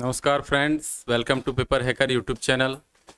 नमस्कार friends, welcome to paper hacker YouTube channel.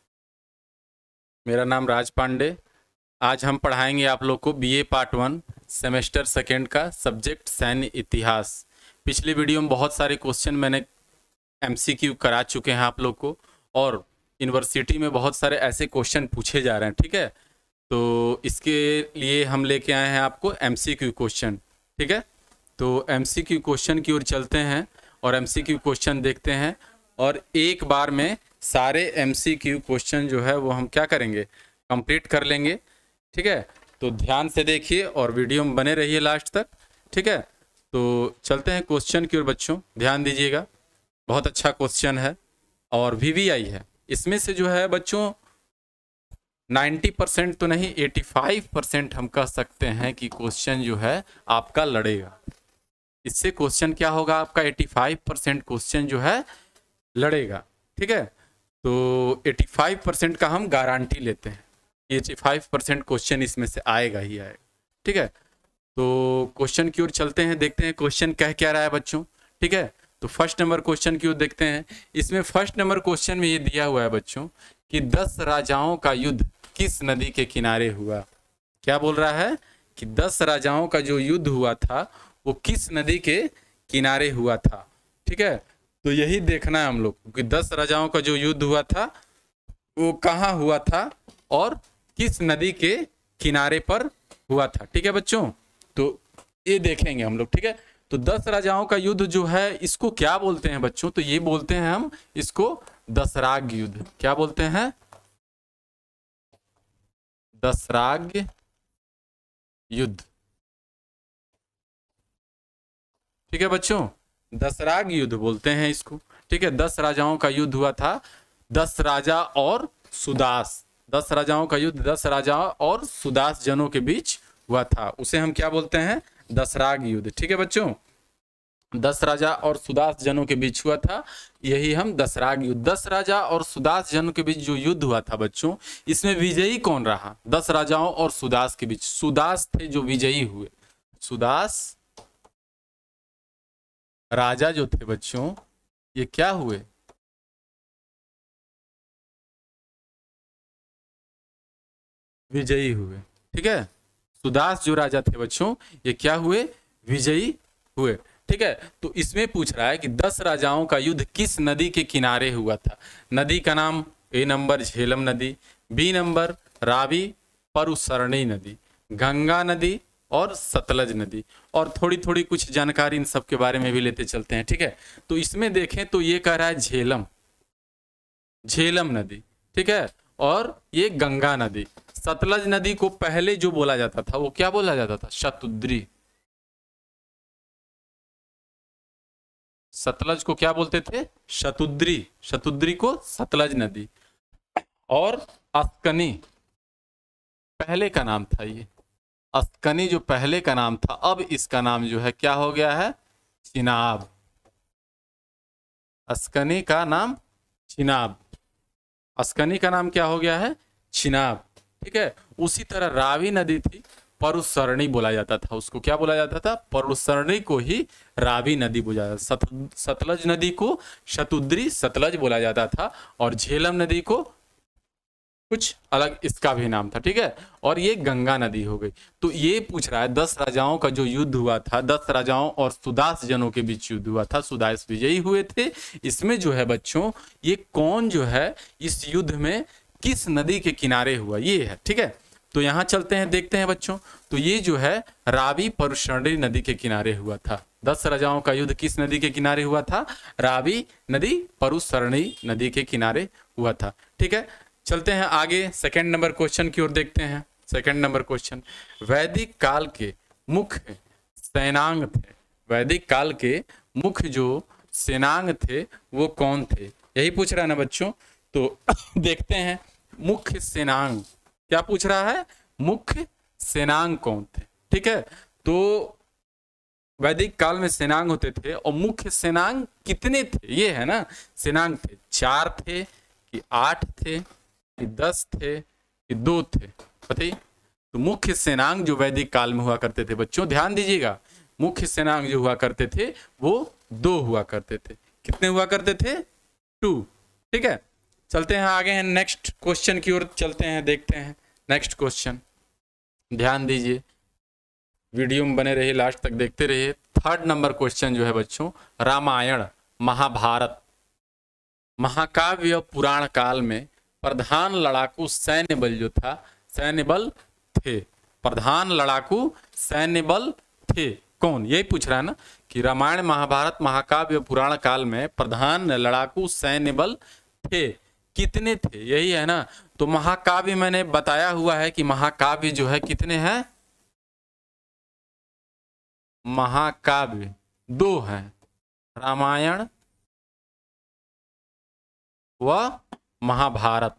मेरा नाम राज पांडे। आज हम पढ़ाएंगे आप लोग को बीए पार्ट 1 सेमेस्टर सेकेंड का सब्जेक्ट सैन्य इतिहास। पिछले वीडियो में बहुत सारे क्वेश्चन मैंने एमसीक्यू करा चुके हैं आप लोग को, और यूनिवर्सिटी में बहुत सारे ऐसे क्वेश्चन पूछे जा रहे हैं। ठीक है, तो इसके लिए हम लेके आए हैं आपको एमसीक्यू क्वेश्चन। ठीक है, तो एमसीक्यू क्वेश्चन की ओर चलते हैं और एमसीक्यू क्वेश्चन देखते हैं, और एक बार में सारे एमसीक्यू क्वेश्चन जो है वो हम क्या करेंगे, कंप्लीट कर लेंगे। ठीक है, तो ध्यान से देखिए और वीडियो में बने रहिए लास्ट तक। ठीक है, तो चलते हैं क्वेश्चन की ओर। बच्चों ध्यान दीजिएगा, बहुत अच्छा क्वेश्चन है और वीवीआई है। इसमें से जो है बच्चों 90% तो नहीं, 85% हम कह सकते हैं कि क्वेश्चन जो है आपका लड़ेगा। इससे क्वेश्चन क्या होगा, आपका 85% क्वेश्चन जो है लड़ेगा। ठीक है, तो 85% का हम गारंटी लेते हैं, 85% क्वेश्चन इसमें से आएगा ही आएगा। ठीक है, तो क्वेश्चन की ओर चलते हैं, देखते हैं क्वेश्चन कह क्या रहा है बच्चों। ठीक है, तो फर्स्ट नंबर क्वेश्चन की ओर देखते हैं। इसमें फर्स्ट नंबर क्वेश्चन में ये दिया हुआ है बच्चों कि 10 राजाओं का युद्ध किस नदी के किनारे हुआ। क्या बोल रहा है कि 10 राजाओं का जो युद्ध हुआ था वो किस नदी के किनारे हुआ था। ठीक है, तो यही देखना है हम लोग कि 10 राजाओं का जो युद्ध हुआ था वो कहाँ हुआ था और किस नदी के किनारे पर हुआ था। ठीक है बच्चों, तो ये देखेंगे हम लोग। ठीक है, तो 10 राजाओं का युद्ध जो है इसको क्या बोलते हैं बच्चों, तो ये बोलते हैं हम इसको दसराग युद्ध। क्या बोलते हैं, दसराग युद्ध। ठीक है बच्चों, दसराग युद्ध बोलते हैं इसको। ठीक है, 10 राजाओं का युद्ध हुआ था, 10 राजा और सुदास। 10 राजाओं का युद्ध 10 राजा और सुदास जनों के बीच हुआ था, उसे हम क्या बोलते हैं, दसराग युद्ध। ठीक है बच्चों, 10 राजा और सुदास जनों के बीच हुआ था, यही हम दसराग युद्ध। 10 राजा और सुदास जनों के बीच जो युद्ध हुआ था बच्चों, इसमें विजयी कौन रहा, 10 राजाओं और सुदास के बीच सुदास थे जो विजयी हुए। सुदास राजा जो थे बच्चों ये क्या हुए, विजयी हुए। ठीक है, सुदास जो राजा थे बच्चों ये क्या हुए, विजयी हुए। ठीक है, तो इसमें पूछ रहा है कि 10 राजाओं का युद्ध किस नदी के किनारे हुआ था। नदी का नाम ए नंबर झेलम नदी, बी नंबर रावी परुसरणी नदी, गंगा नदी और सतलज नदी, और थोड़ी थोड़ी कुछ जानकारी इन सब के बारे में भी लेते चलते हैं। ठीक है, तो इसमें देखें तो ये कह रहा है झेलम, झेलम नदी। ठीक है, और ये गंगा नदी। सतलज नदी को पहले जो बोला जाता था वो क्या बोला जाता था, शतुद्री। सतलज को क्या बोलते थे, शतुद्री। शतुद्री को सतलज नदी। और अस्कनी पहले का नाम था, ये अस्कनी जो पहले का नाम था, अब इसका नाम जो है क्या हो गया है, चिनाब। अस्कनी का नाम चिनाब, अस्कनी का नाम क्या हो गया है, चिनाब। ठीक है, उसी तरह रावी नदी थी, परुसरणी बोला जाता था उसको। क्या बोला जाता था, परुसरणी को ही रावी नदी बोला जाता था। सतलज नदी को शतुद्री सतलज बोला जाता था, और झेलम नदी को कुछ अलग इसका भी नाम था। ठीक है, और ये गंगा नदी हो गई। तो ये पूछ रहा है 10 राजाओं का जो युद्ध हुआ था, 10 राजाओं और सुदास जनों के बीच युद्ध हुआ था, सुदास विजयी हुए थे। इसमें जो है बच्चों ये कौन जो है इस युद्ध में किस नदी के किनारे हुआ, ये है। ठीक है, तो यहां चलते हैं, देखते हैं बच्चों। तो ये जो है रावी परुसरणी नदी के किनारे हुआ था। 10 राजाओं का युद्ध किस नदी के किनारे हुआ था, रावी नदी परुसरणी नदी के किनारे हुआ था। ठीक है, चलते हैं आगे, सेकंड नंबर क्वेश्चन की ओर देखते हैं। सेकंड नंबर क्वेश्चन, वैदिक काल के मुख्य सेनांग थे। वैदिक काल के मुख्य जो सेनांग थे वो कौन थे, यही पूछ रहा है ना बच्चों। तो देखते हैं मुख्य सेनांग क्या पूछ रहा है, मुख्य सेनांग कौन थे। ठीक है, तो वैदिक काल में सेनांग होते थे, और मुख्य सेनांग कितने थे, ये है ना। सेनांग थे 4 थे कि 8 थे कि 10 थे कि 2 थे, बताइए। तो मुख्य सेनांग जो वैदिक काल में हुआ करते थे बच्चों, ध्यान दीजिएगा, मुख्य सेनांग जो हुआ करते थे वो 2 हुआ करते थे। कितने हुआ करते थे, 2। ठीक है, चलते हैं आगे हैं नेक्स्ट क्वेश्चन की ओर चलते हैं, देखते हैं नेक्स्ट क्वेश्चन। ध्यान दीजिए, वीडियो में बने रहिए, लास्ट तक देखते रहिए। थर्ड नंबर क्वेश्चन जो है बच्चों, रामायण महाभारत महाकाव्य पुराण काल में प्रधान लड़ाकू सैन्य बल जो था, सैन्य बल थे, प्रधान लड़ाकू सैन्य बल थे कौन? यही पूछ रहा है ना कि रामायण महाभारत महाकाव्य पुराण काल में प्रधान लड़ाकू सैन्य बल थे, कितने थे, यही है ना। तो महाकाव्य मैंने बताया हुआ है कि महाकाव्य जो है कितने हैं, महाकाव्य 2 हैं, रामायण व महाभारत,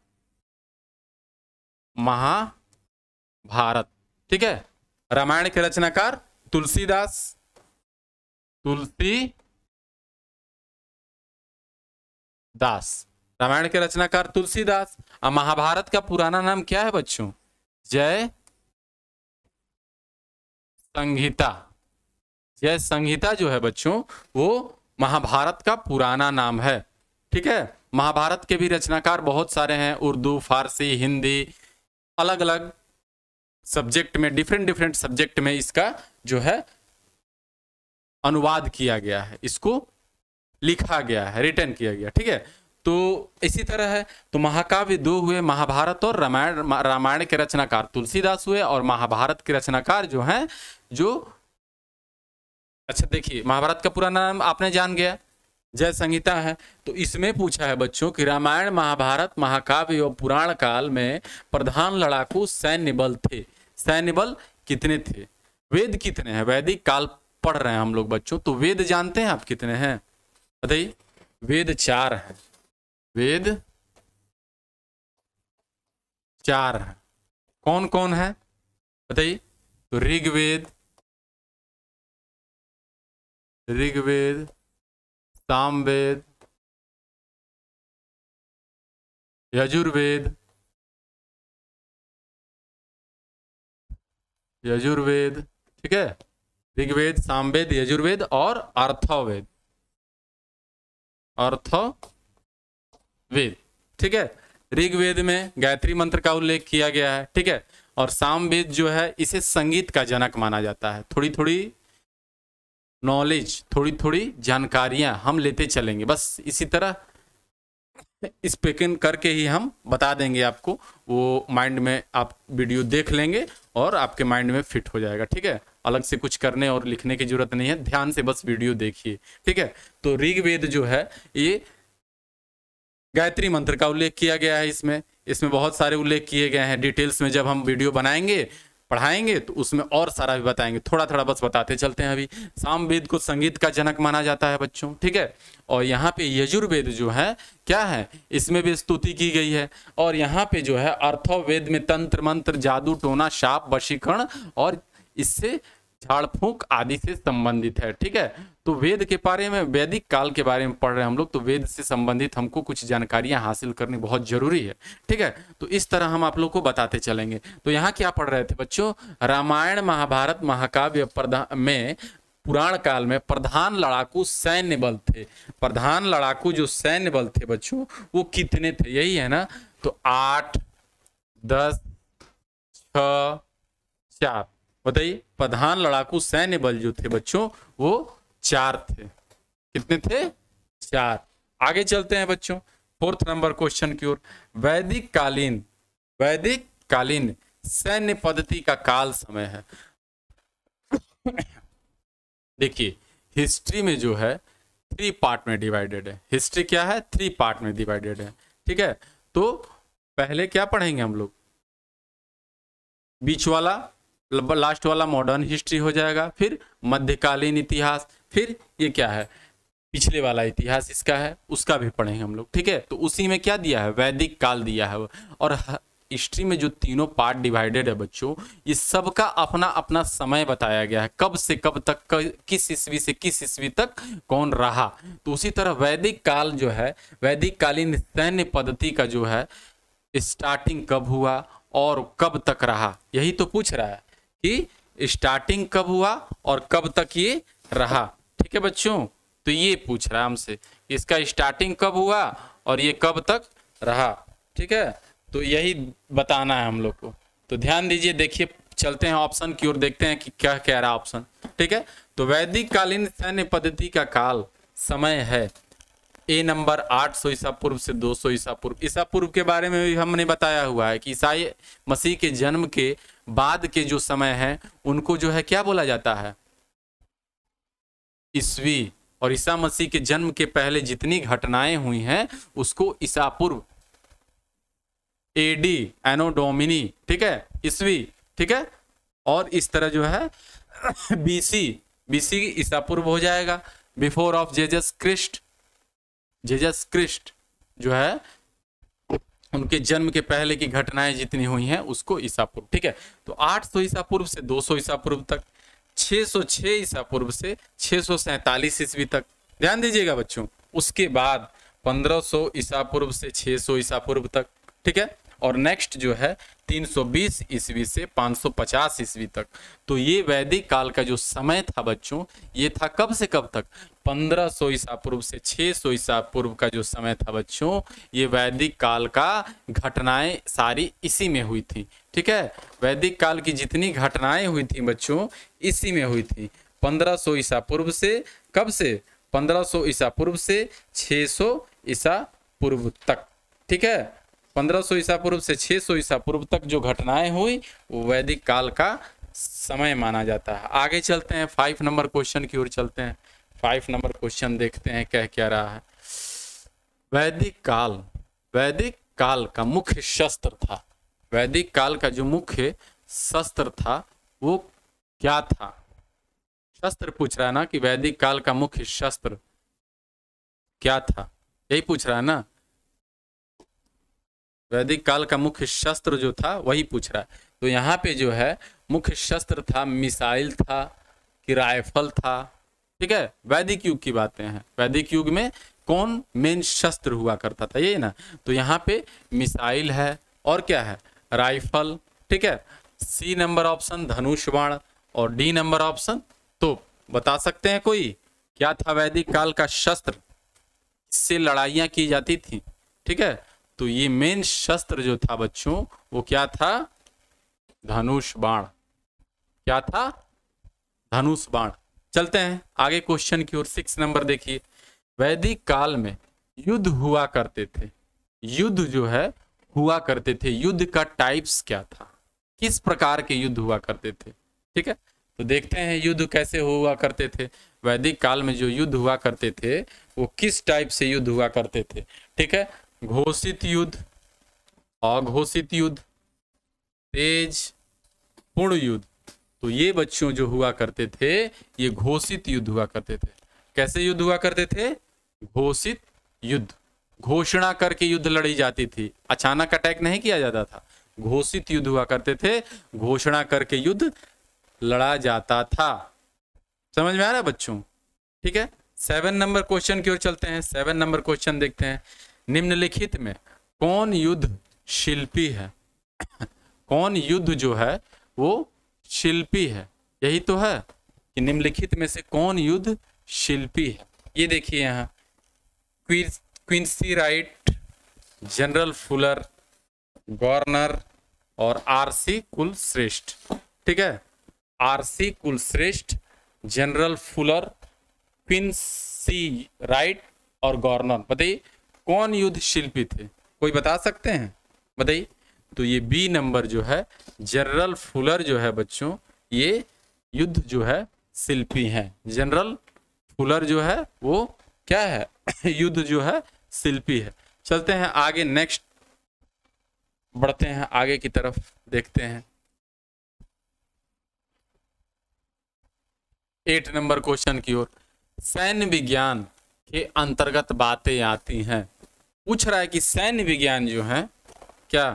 महाभारत। ठीक है, रामायण के रचनाकार तुलसीदास, रामायण के रचनाकार तुलसीदास। और महाभारत का पुराना नाम क्या है बच्चों? जय संहिता। जय संहिता जो है बच्चों वो महाभारत का पुराना नाम है। ठीक है, महाभारत के भी रचनाकार बहुत सारे हैं, उर्दू, फारसी, हिंदी, अलग अलग सब्जेक्ट में, डिफरेंट सब्जेक्ट में इसका जो है अनुवाद किया गया है, इसको लिखा गया है, रिटर्न किया गया। ठीक है, तो इसी तरह है। तो महाकाव्य 2 हुए, महाभारत और रामायण। रामायण के रचनाकार तुलसीदास हुए और महाभारत के रचनाकार जो हैं जो, अच्छा देखिए, महाभारत का पुराना नाम आपने जान गया, जय संहिता है। तो इसमें पूछा है बच्चों कि रामायण महाभारत महाकाव्य और पुराण काल में प्रधान लड़ाकू सैन्य बल थे, सैन्य बल कितने थे? वेद कितने हैं? वैदिक काल पढ़ रहे हैं हम लोग बच्चों, तो वेद जानते हैं आप कितने हैं? बताइए। वेद 4 हैं, वेद 4 हैं। कौन कौन है बताइए? तो ऋग्वेद, सामवेद, यजुर्वेद, ठीक है, ऋग्वेद, सामवेद, यजुर्वेद और अर्थवेद, ठीक है। ऋग्वेद में गायत्री मंत्र का उल्लेख किया गया है, ठीक है, और सामवेद जो है इसे संगीत का जनक माना जाता है। थोड़ी थोड़ी नॉलेज, थोड़ी थोड़ी जानकारियां हम लेते चलेंगे, बस इसी तरह स्पीकिंग करके ही हम बता देंगे आपको, वो माइंड में आप वीडियो देख लेंगे और आपके माइंड में फिट हो जाएगा। ठीक है, अलग से कुछ करने और लिखने की जरूरत नहीं है, ध्यान से बस वीडियो देखिए। ठीक है, तो ऋग्वेद जो है ये गायत्री मंत्र का उल्लेख किया गया है, इसमें बहुत सारे उल्लेख किए गए हैं। डिटेल्स में जब हम वीडियो बनाएंगे, पढ़ाएंगे तो उसमें और सारा भी बताएंगे, थोड़ा थोड़ा बस बताते चलते हैं। अभी सामवेद को संगीत का जनक माना जाता है बच्चों, ठीक है। और यहाँ पे यजुर्वेद जो है क्या है, इसमें भी स्तुति की गई है। और यहाँ पे जो है अर्थवेद में तंत्र मंत्र, जादू टोना, शाप, वशीकरण और इससे झाड़ फूंक आदि से संबंधित है। ठीक है, तो वेद के बारे में, वैदिक काल के बारे में पढ़ रहे हैं हम लोग, तो वेद से संबंधित हमको कुछ जानकारियां हासिल करनी बहुत जरूरी है। ठीक है, तो इस तरह हम आप लोग को बताते चलेंगे। तो यहाँ क्या पढ़ रहे थे बच्चों? रामायण महाभारत महाकाव्य में पुराण काल में प्रधान लड़ाकू सैन्य बल थे। प्रधान लड़ाकू जो सैन्य बल थे बच्चों वो कितने थे? यही है ना, तो 8, 10, 6, 4। बताइए, प्रधान लड़ाकू सैन्य बल जो थे बच्चों वो 4 थे। कितने थे? 4। आगे चलते हैं बच्चों 4th नंबर क्वेश्चन की ओर। वैदिक कालीन सैन्य पद्धति का काल समय है। देखिए, हिस्ट्री में जो है 3 पार्ट में डिवाइडेड है। हिस्ट्री क्या है? 3 पार्ट में डिवाइडेड है। ठीक है, तो पहले क्या पढ़ेंगे हम लोग? बीच वाला, लास्ट वाला मॉडर्न हिस्ट्री हो जाएगा, फिर मध्यकालीन इतिहास, फिर ये क्या है, पिछले वाला इतिहास इसका है, उसका भी पढ़ेंगे हम लोग। ठीक है, तो उसी में क्या दिया है? वैदिक काल दिया है। और हिस्ट्री में जो तीनों पार्ट डिवाइडेड है बच्चों, ये सबका अपना अपना समय बताया गया है, कब से कब तक, किस ईस्वी से किस ईस्वी तक कौन रहा। तो उसी तरह वैदिक काल जो है, वैदिक कालीन सैन्य पद्धति का जो है स्टार्टिंग कब हुआ और कब तक रहा, यही तो पूछ रहा है कि स्टार्टिंग कब हुआ और कब तक ये रहा। ठीक है बच्चों, तो ये पूछ रहा है हमसे, इसका स्टार्टिंग कब हुआ और ये कब तक रहा। ठीक है, तो यही बताना है हम लोग को। तो ध्यान दीजिए, देखिए चलते हैं ऑप्शन की ओर, देखते हैं कि क्या कह रहा है ऑप्शन। ठीक है, तो वैदिक कालीन सैन्य पद्धति का काल समय है ए नंबर 800 ईसा पूर्व से 200 ईसा पूर्व। ईसा पूर्व के बारे में भी हमने बताया हुआ है कि ईसाई मसीह के जन्म के बाद के जो समय है उनको जो है क्या बोला जाता है, ईस्वी। और ईसा मसीह के जन्म के पहले जितनी घटनाएं हुई हैं उसको ईसा पूर्व, एडी एनो डोमिनी, ठीक है, ईस्वी। ठीक है, और इस तरह जो है बीसी, बीसी ईसा पूर्व हो जाएगा, before of Jesus Christ. Jesus Christ जो है उनके जन्म के पहले की घटनाएं जितनी हुई हैं उसको ईसा पूर्व। ठीक है, तो 800 ईसा पूर्व से 200 ईसा पूर्व तक, 606 ईसा पूर्व से 647 ईस्वी तक। ध्यान दीजिएगा बच्चों, उसके बाद 1500 ईसा पूर्व से 600 ईसा पूर्व तक। ठीक है, और नेक्स्ट जो है 320 ईस्वी से 550 ईस्वी तक। तो ये वैदिक काल का जो समय था बच्चों, ये था कब से कब तक, 1500 ईसा पूर्व से 600 ईसा पूर्व का जो समय था बच्चों, ये वैदिक काल का घटनाएं सारी इसी में हुई थी। ठीक है, वैदिक काल की जितनी घटनाएं हुई थी बच्चों इसी में हुई थी। 1500 ईसा पूर्व से कब से, 1500 ईसा पूर्व से 600 ईसा पूर्व तक। ठीक है, 1500 ईसा पूर्व से 600 ईसा पूर्व तक जो घटनाएं हुई वो वैदिक काल का समय माना जाता है। आगे चलते हैं, 5 नंबर क्वेश्चन की ओर चलते हैं। 5 नंबर क्वेश्चन देखते हैं कह क्या रहा है। वैदिक काल का मुख्य शस्त्र था, वैदिक काल का जो मुख्य शस्त्र था वो क्या था। शस्त्र पूछ रहा है ना कि वैदिक काल का मुख्य शस्त्र क्या था, यही पूछ रहा है ना। वैदिक काल का मुख्य शस्त्र जो था वही पूछ रहा है। तो यहाँ पे जो है मुख्य शस्त्र था, मिसाइल था कि राइफल था। ठीक है, वैदिक युग की बातें हैं, वैदिक युग में कौन मेन शस्त्र हुआ करता था, ये ना। तो यहाँ पे मिसाइल है और क्या है, राइफल। ठीक है, सी नंबर ऑप्शन धनुष बाण और डी नंबर ऑप्शन तोप। बता सकते हैं कोई क्या था वैदिक काल का शस्त्र, इससे लड़ाइयां की जाती थी। ठीक है, तो ये मेन शस्त्र जो था बच्चों वो क्या था, धनुष बाण। क्या था, धनुष बाण। चलते हैं आगे क्वेश्चन की ओर। 6 नंबर देखिए, वैदिक काल में युद्ध हुआ करते थे, युद्ध जो है हुआ करते थे, युद्ध का टाइप्स क्या था, किस प्रकार के युद्ध हुआ करते थे। ठीक है, तो देखते हैं युद्ध कैसे हुआ करते थे। वैदिक काल में जो युद्ध हुआ करते थे वो किस टाइप से युद्ध हुआ करते थे। ठीक है, घोषित युद्ध, अघोषित युद्ध, तेज, पूर्ण युद्ध। तो ये बच्चों जो हुआ करते थे ये घोषित युद्ध हुआ करते थे। कैसे युद्ध हुआ करते थे, घोषित युद्ध, घोषणा करके युद्ध लड़ी जाती थी, अचानक अटैक नहीं किया जाता था। घोषित युद्ध हुआ करते थे, घोषणा करके युद्ध लड़ा जाता था। समझ में आ रहा है बच्चों। ठीक है, 7 नंबर क्वेश्चन की ओर चलते हैं। 7 नंबर क्वेश्चन देखते हैं, निम्नलिखित में कौन युद्ध शिल्पी है। कौन युद्ध जो है वो शिल्पी है, यही तो है कि निम्नलिखित में से कौन युद्ध शिल्पी है। ये देखिए यहाँ, Quincy Wright, general Fuller, governor और आरसी कुलश्रेष्ठ। ठीक है, R C Kulshreshtha, general Fuller, Quincy Wright और गवर्नर। बताइए कौन युद्ध शिल्पी थे, कोई बता सकते हैं, बताइए। तो ये बी नंबर जो है, जनरल फुलर जो है बच्चों, ये युद्ध जो है शिल्पी हैं। जनरल फुलर जो है वो क्या है युद्ध जो है शिल्पी है। चलते हैं आगे, नेक्स्ट बढ़ते हैं आगे की तरफ, देखते हैं 8 नंबर क्वेश्चन की ओर। सैन्य विज्ञान के अंतर्गत बातें आती हैं। पूछ रहा है कि सैन्य विज्ञान जो है क्या,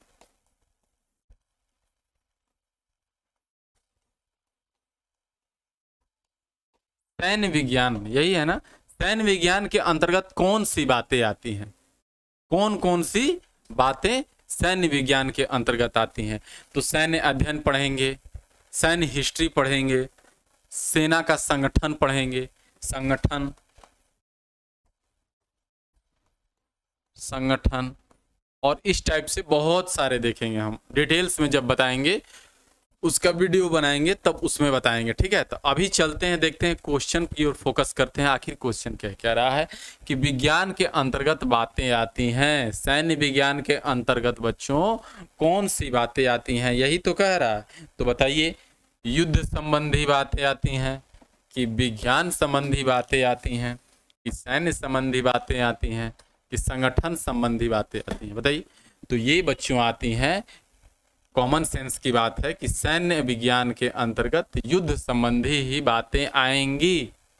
सैन्य विज्ञान यही है ना, सैन्य विज्ञान के अंतर्गत कौन सी बातें आती हैं, कौन कौन सी बातें सैन्य विज्ञान के अंतर्गत आती हैं। तो सैन्य अध्ययन पढ़ेंगे, सैन्य हिस्ट्री पढ़ेंगे, सेना का संगठन पढ़ेंगे, संगठन, संगठन, और इस टाइप से बहुत सारे देखेंगे हम। डिटेल्स में जब बताएंगे, उसका वीडियो बनाएंगे तब उसमें बताएंगे, ठीक है। तो अभी चलते हैं, देखते हैं क्वेश्चन की ओर फोकस करते हैं। आखिर क्वेश्चन क्या रहा है कि विज्ञान के अंतर्गत बातें आती हैं। सैन्य विज्ञान के अंतर्गत बच्चों कौन सी बातें आती हैं, यही तो कह रहा है। तो बताइए, युद्ध संबंधी बातें आती हैं, कि विज्ञान संबंधी बातें आती हैं, कि सैन्य संबंधी बातें आती हैं, कि संगठन संबंधी बातें आती हैं, बताइए। तो ये बच्चों आती हैं, कॉमन सेंस की बात है कि सैन्य विज्ञान के अंतर्गत युद्ध संबंधी ही बातें आएंगी,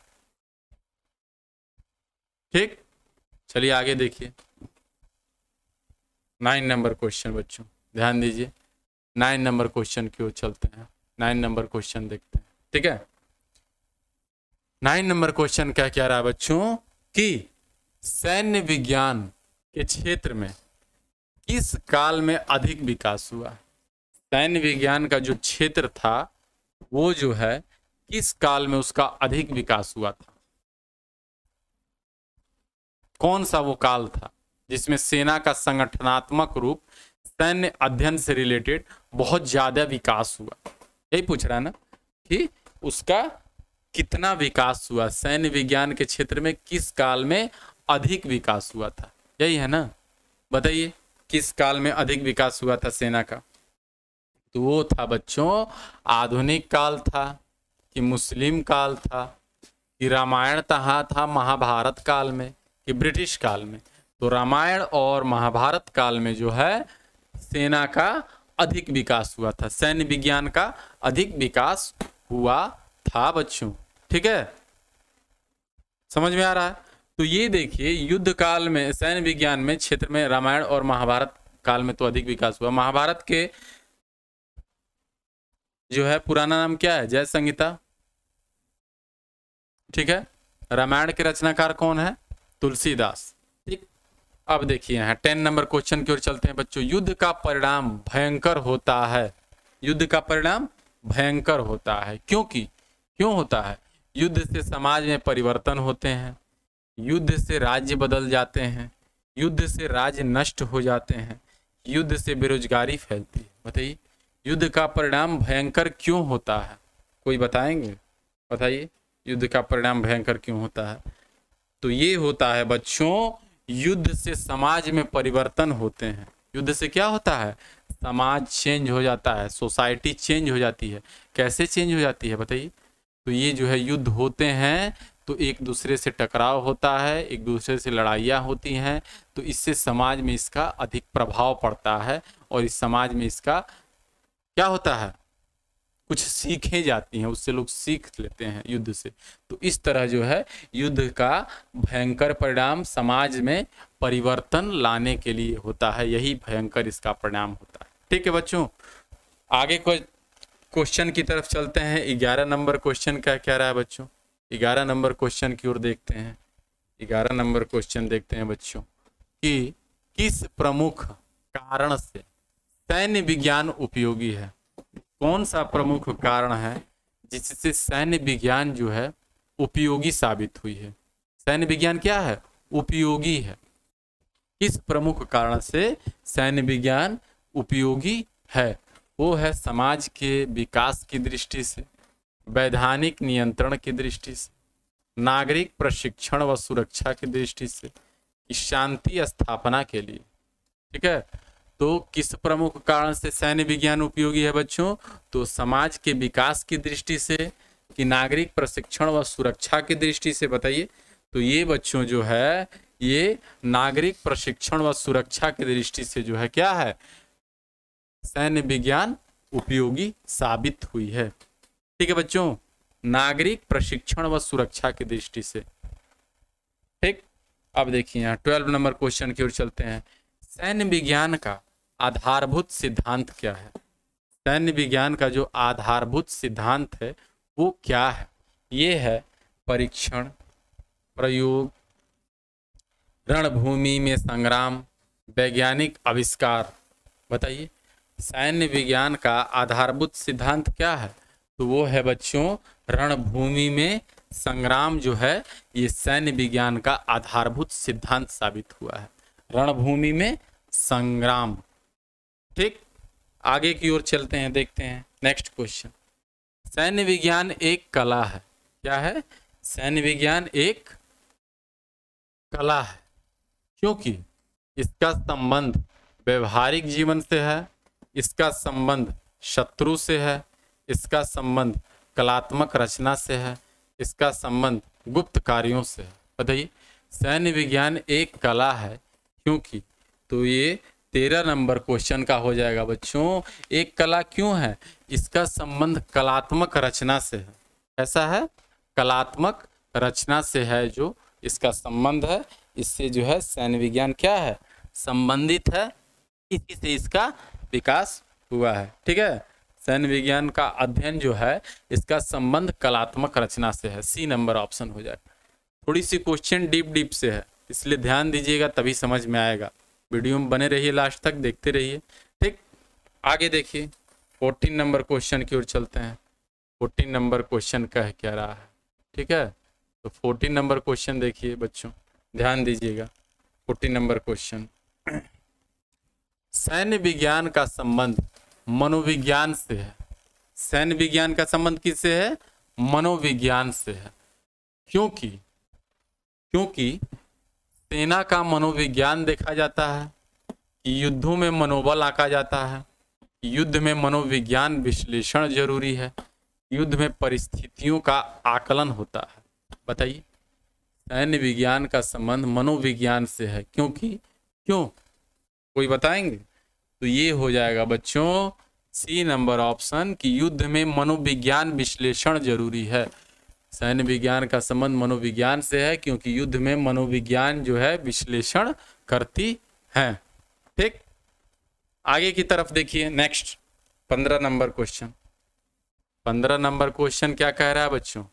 ठीक। चलिए आगे देखिए, 9 नंबर क्वेश्चन बच्चों, ध्यान दीजिए। 9 नंबर क्वेश्चन की ओर चलते हैं, 9 नंबर क्वेश्चन देखते हैं, ठीक है। 9 नंबर क्वेश्चन क्या रहा बच्चों कि सैन्य विज्ञान के क्षेत्र में किस काल में अधिक विकास हुआ। सैन्य विज्ञान का जो क्षेत्र था वो जो है किस काल में उसका अधिक विकास हुआ था, कौन सा वो काल था जिसमें सेना का संगठनात्मक रूप, सैन्य अध्ययन से रिलेटेड बहुत ज्यादा विकास हुआ। यही पूछ रहा है ना कि उसका कितना विकास हुआ, सैन्य विज्ञान के क्षेत्र में किस काल में अधिक विकास हुआ था, यही है ना। बताइए किस काल में अधिक विकास हुआ था सेना का। तो वो था बच्चों आधुनिक काल था, कि मुस्लिम काल था, कि रामायण था महाभारत काल में, कि ब्रिटिश काल में। तो रामायण और महाभारत काल में जो है सेना का अधिक विकास हुआ था, सैन्य विज्ञान का अधिक विकास हुआ था बच्चों, ठीक है। समझ में आ रहा है। तो ये देखिए, युद्ध काल में सैन्य विज्ञान में क्षेत्र में रामायण और महाभारत काल में तो अधिक विकास हुआ। महाभारत के जो है पुराना नाम क्या है, जय संहिता, ठीक है। रामायण के रचनाकार कौन है, तुलसीदास, ठीक। अब देखिए यहाँ 10 नंबर क्वेश्चन की ओर चलते हैं बच्चों। युद्ध का परिणाम भयंकर होता है, युद्ध का परिणाम भयंकर होता है, क्यों होता है। युद्ध से समाज में परिवर्तन होते हैं, युद्ध से राज्य बदल जाते हैं, युद्ध से राज्य नष्ट हो जाते हैं, युद्ध से बेरोजगारी फैलती है। बताइए युद्ध का परिणाम भयंकर क्यों होता है, कोई बताएंगे, बताइए युद्ध का परिणाम भयंकर क्यों होता है। तो ये होता है बच्चों, युद्ध से समाज में परिवर्तन होते हैं। युद्ध से क्या होता है, समाज चेंज हो जाता है, सोसाइटी चेंज हो जाती है। कैसे चेंज हो जाती है बताइए। तो ये जो है युद्ध होते हैं तो एक दूसरे से टकराव होता है, एक दूसरे से लड़ाइयाँ होती हैं, तो इससे समाज में इसका अधिक प्रभाव पड़ता है और इस समाज में इसका क्या होता है, कुछ सीखें जाती हैं, उससे लोग सीख लेते हैं युद्ध से। तो इस तरह जो है युद्ध का भयंकर परिणाम समाज में परिवर्तन लाने के लिए होता है, यही भयंकर इसका परिणाम होता है, ठीक है बच्चों। आगे कोई क्वेश्चन की तरफ चलते हैं। 11 नंबर क्वेश्चन क्या रहा है बच्चों, 11 नंबर क्वेश्चन की ओर देखते हैं। 11 नंबर क्वेश्चन देखते हैं बच्चों कि किस प्रमुख कारण से सैन्य विज्ञान उपयोगी है। कौन सा प्रमुख कारण है जिससे सैन्य विज्ञान जो है उपयोगी साबित हुई है। सैन्य विज्ञान क्या है, उपयोगी है। किस प्रमुख कारण से सैन्य विज्ञान उपयोगी है, वो है समाज के विकास की दृष्टि से, वैधानिक नियंत्रण की दृष्टि से, नागरिक प्रशिक्षण व सुरक्षा की दृष्टि से, शांति स्थापना के लिए, ठीक है। तो किस प्रमुख कारण से सैन्य विज्ञान उपयोगी है बच्चों, तो समाज के विकास की दृष्टि से, कि नागरिक प्रशिक्षण व सुरक्षा की दृष्टि से। बताइए तो ये बच्चों जो है ये नागरिक प्रशिक्षण व सुरक्षा की दृष्टि से जो है क्या है, सैन्य विज्ञान उपयोगी साबित हुई है, ठीक है बच्चों, नागरिक प्रशिक्षण व सुरक्षा की दृष्टि से, ठीक। अब देखिए यहाँ 12 नंबर क्वेश्चन की ओर चलते हैं। सैन्य विज्ञान का आधारभूत सिद्धांत क्या है। सैन्य विज्ञान का जो आधारभूत सिद्धांत है वो क्या है, ये है परीक्षण, प्रयोग, रणभूमि में संग्राम, वैज्ञानिक आविष्कार। बताइए सैन्य विज्ञान का आधारभूत सिद्धांत क्या है, तो वो है बच्चों रणभूमि में संग्राम जो है ये सैन्य विज्ञान का आधारभूत सिद्धांत साबित हुआ है। रणभूमि में संग्राम। ठीक, आगे की ओर चलते हैं, देखते हैं नेक्स्ट क्वेश्चन। सैन्य विज्ञान एक कला है। क्या है? सैन्य विज्ञान एक कला है क्योंकि इसका संबंध व्यवहारिक जीवन से है, इसका संबंध शत्रु से है, इसका संबंध कलात्मक रचना से है, इसका संबंध गुप्त कार्यों से है। बताइए, सैन्य विज्ञान एक कला है क्योंकि, तो ये 13 नंबर क्वेश्चन का हो जाएगा बच्चों। एक कला क्यों है? इसका संबंध कलात्मक रचना से है। ऐसा है, कलात्मक रचना से है जो इसका संबंध है, इससे जो है सैन्य विज्ञान क्या है? संबंधित है, इसी से इसका विकास हुआ है। ठीक है, सैन्य विज्ञान का अध्ययन जो है इसका संबंध कलात्मक रचना से है। सी नंबर ऑप्शन हो जाएगा। थोड़ी सी क्वेश्चन डीप से है, इसलिए ध्यान दीजिएगा तभी समझ में आएगा। वीडियो में बने रहिए, लास्ट तक देखते रहिए। ठीक, आगे देखिए 14 नंबर क्वेश्चन की ओर चलते हैं। 14 नंबर क्वेश्चन कह क्या रहा है? ठीक है, तो 14 नंबर क्वेश्चन देखिए बच्चों, ध्यान दीजिएगा। 14 नंबर क्वेश्चन, सैन्य विज्ञान का संबंध मनोविज्ञान से है। सैन्य विज्ञान का संबंध किससे है? मनोविज्ञान से है। क्योंकि सेना का मनोविज्ञान देखा जाता है कि युद्धों में मनोबल आंका जाता है, युद्ध में मनोविज्ञान विश्लेषण जरूरी है, युद्ध में परिस्थितियों का आकलन होता है। बताइए, सैन्य विज्ञान का संबंध मनोविज्ञान से है क्योंकि, क्यों कोई बताएंगे? तो ये हो जाएगा बच्चों सी नंबर ऑप्शन कि युद्ध में मनोविज्ञान विश्लेषण जरूरी है। सैन्य विज्ञान का संबंध मनोविज्ञान से है क्योंकि युद्ध में मनोविज्ञान जो है विश्लेषण करती है। ठीक, आगे की तरफ देखिए next 15 number question. 15 number question क्या कह रहा है बच्चों?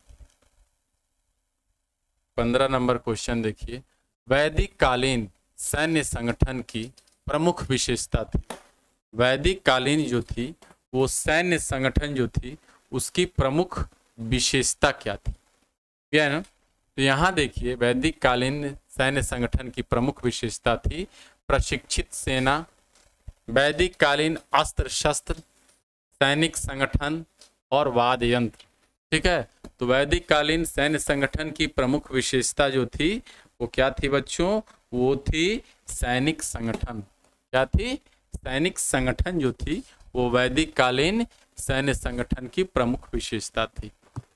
15 नंबर क्वेश्चन देखिए, वैदिक कालीन सैन्य संगठन की प्रमुख विशेषता थी। वैदिक कालीन जो थी वो सैन्य संगठन जो थी उसकी प्रमुख विशेषता क्या थी? क्या है ना? तो यहाँ देखिए, वैदिक कालीन सैन्य संगठन की प्रमुख विशेषता थी प्रशिक्षित सेना, वैदिक कालीन अस्त्र शस्त्र, सैनिक संगठन और वाद्य यंत्र। ठीक है, तो वैदिक कालीन सैन्य संगठन की प्रमुख विशेषता जो थी वो क्या थी बच्चों? वो थी सैनिक संगठन। क्या थी? सैनिक संगठन जो थी वो वैदिक कालीन सैन्य संगठन की प्रमुख विशेषता थी।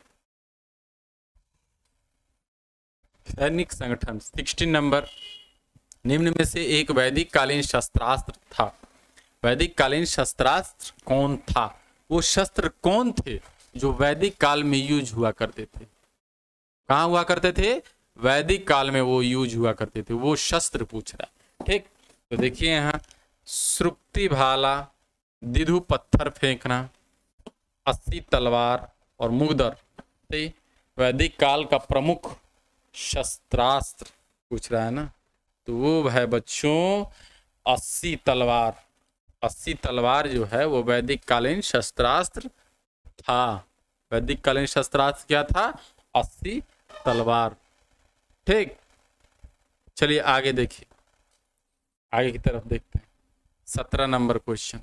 सैनिक संगठन 16 नंबर, निम्न में से एक वैदिक कालीन शस्त्रास्त्र था। वैदिक कालीन शस्त्रास्त्र कौन था? वो शस्त्र कौन थे जो वैदिक काल में यूज हुआ करते थे? कहाँ हुआ करते थे? वैदिक काल में वो यूज हुआ करते थे, वो शस्त्र पूछ रहा है। ठीक, तो देखिए यहाँ श्रुक्ति भाला, दिधु पत्थर फेंकना, 80 तलवार और मुगदर वैदिक काल का प्रमुख शस्त्रास्त्र पूछ रहा है ना, तो वो है बच्चों 80 तलवार। 80 तलवार जो है वो वैदिक कालीन शस्त्रास्त्र था। वैदिक कालीन शस्त्रास्त्र क्या था? 80 तलवार। ठीक, चलिए आगे देखिए, आगे की तरफ देखते हैं। 17 नंबर क्वेश्चन,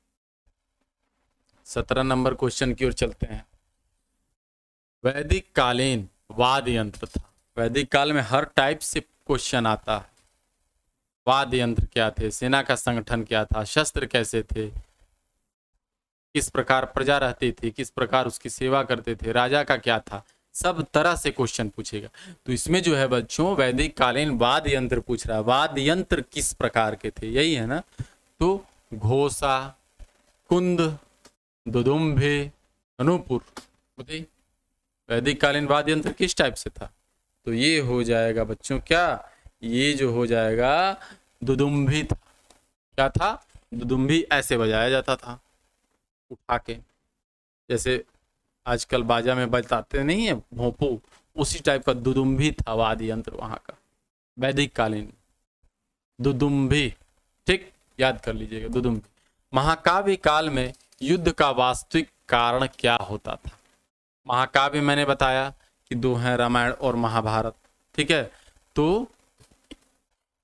17 नंबर क्वेश्चन की ओर चलते हैं। वैदिक कालीन वाद्य यंत्र था। वैदिक काल में हर टाइप से क्वेश्चन आता है। वाद्य यंत्र क्या थे? सेना का संगठन क्या था? शस्त्र कैसे थे? किस प्रकार प्रजा रहती थी? किस प्रकार उसकी सेवा करते थे? राजा का क्या था? सब तरह से क्वेश्चन पूछेगा। तो इसमें जो है बच्चों वैदिक कालीन वाद्य यंत्र पूछ रहा है। वाद्य यंत्र किस प्रकार के थे? यही है ना, तो घोषा, कुंद, दुदुम्भे, अनूपुर। बताइए वैदिक कालीन वाद्य यंत्र किस टाइप से था? तो ये हो जाएगा बच्चों क्या? ये जो हो जाएगा दुदुम्भी था। क्या था? दुदुम्भी ऐसे बजाया जाता था उठा के, जैसे आजकल बाजा में बजाते नहीं है भोंपू, उसी टाइप का दुदुम्भी था वाद्य यंत्र वहां का वैदिक कालीन, दुदुम्भी। ठीक, याद कर लीजिएगा दुदुम्भी। महाकाव्य काल में युद्ध का वास्तविक कारण क्या होता था? महाकाव्य मैंने बताया कि दो हैं, रामायण और महाभारत। ठीक है, तो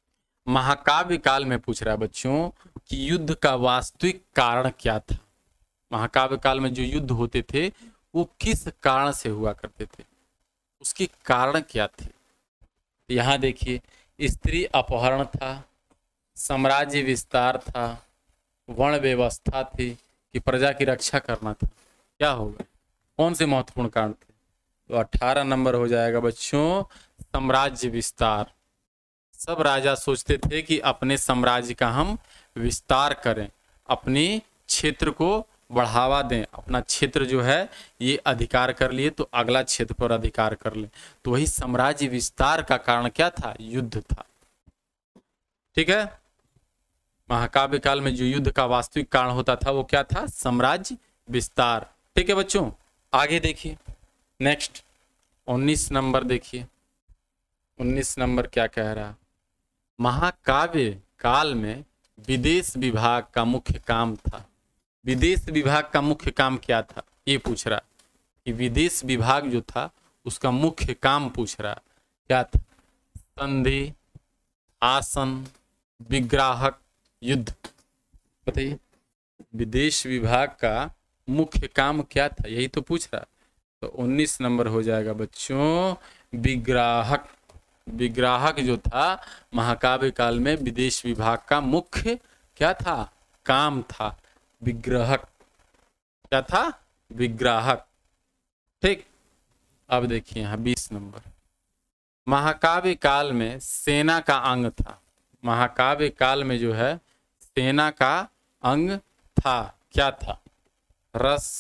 महाकाव्य काल में पूछ रहा है बच्चों कि युद्ध का वास्तविक कारण क्या था। महाकाव्य काल में जो युद्ध होते थे वो किस कारण से हुआ करते थे, उसके कारण क्या थे। यहाँ देखिए, स्त्री अपहरण था, साम्राज्य विस्तार था, वर्ण व्यवस्था थी कि प्रजा की रक्षा करना था। क्या होगा, कौन से महत्वपूर्ण कारण थे? तो 18 नंबर हो जाएगा बच्चों, साम्राज्य विस्तार। सब राजा सोचते थे कि अपने साम्राज्य का हम विस्तार करें, अपने क्षेत्र को बढ़ावा दें, अपना क्षेत्र जो है ये अधिकार कर लिए तो अगला क्षेत्र पर अधिकार कर लें। तो वही साम्राज्य विस्तार का कारण क्या था, युद्ध था। ठीक है, महाकाव्य काल में जो युद्ध का वास्तविक कारण होता था वो क्या था, साम्राज्य विस्तार। ठीक है बच्चों, आगे देखिए नेक्स्ट 19 नंबर देखिए, 19 नंबर क्या कह रहा है। महाकाव्य काल में विदेश विभाग का मुख्य काम था। विदेश विभाग का मुख्य काम क्या था, ये पूछ रहा कि विदेश विभाग जो था उसका मुख्य काम पूछ रहा क्या था। संधि, आसन, विग्राहक, युद्ध। बताइए, विदेश विभाग का मुख्य काम क्या था, यही तो पूछ रहा। तो 19 नंबर हो जाएगा बच्चों, विग्राहक। विग्राहक जो था महाकाव्य काल में विदेश विभाग का मुख्य क्या था, काम था, विग्राहक। क्या था, विग्राहक। ठीक, अब देखिए यहाँ 20 नंबर, महाकाव्य काल में सेना का अंग था। महाकाव्य काल में जो है सेना का अंग था, क्या था, रस,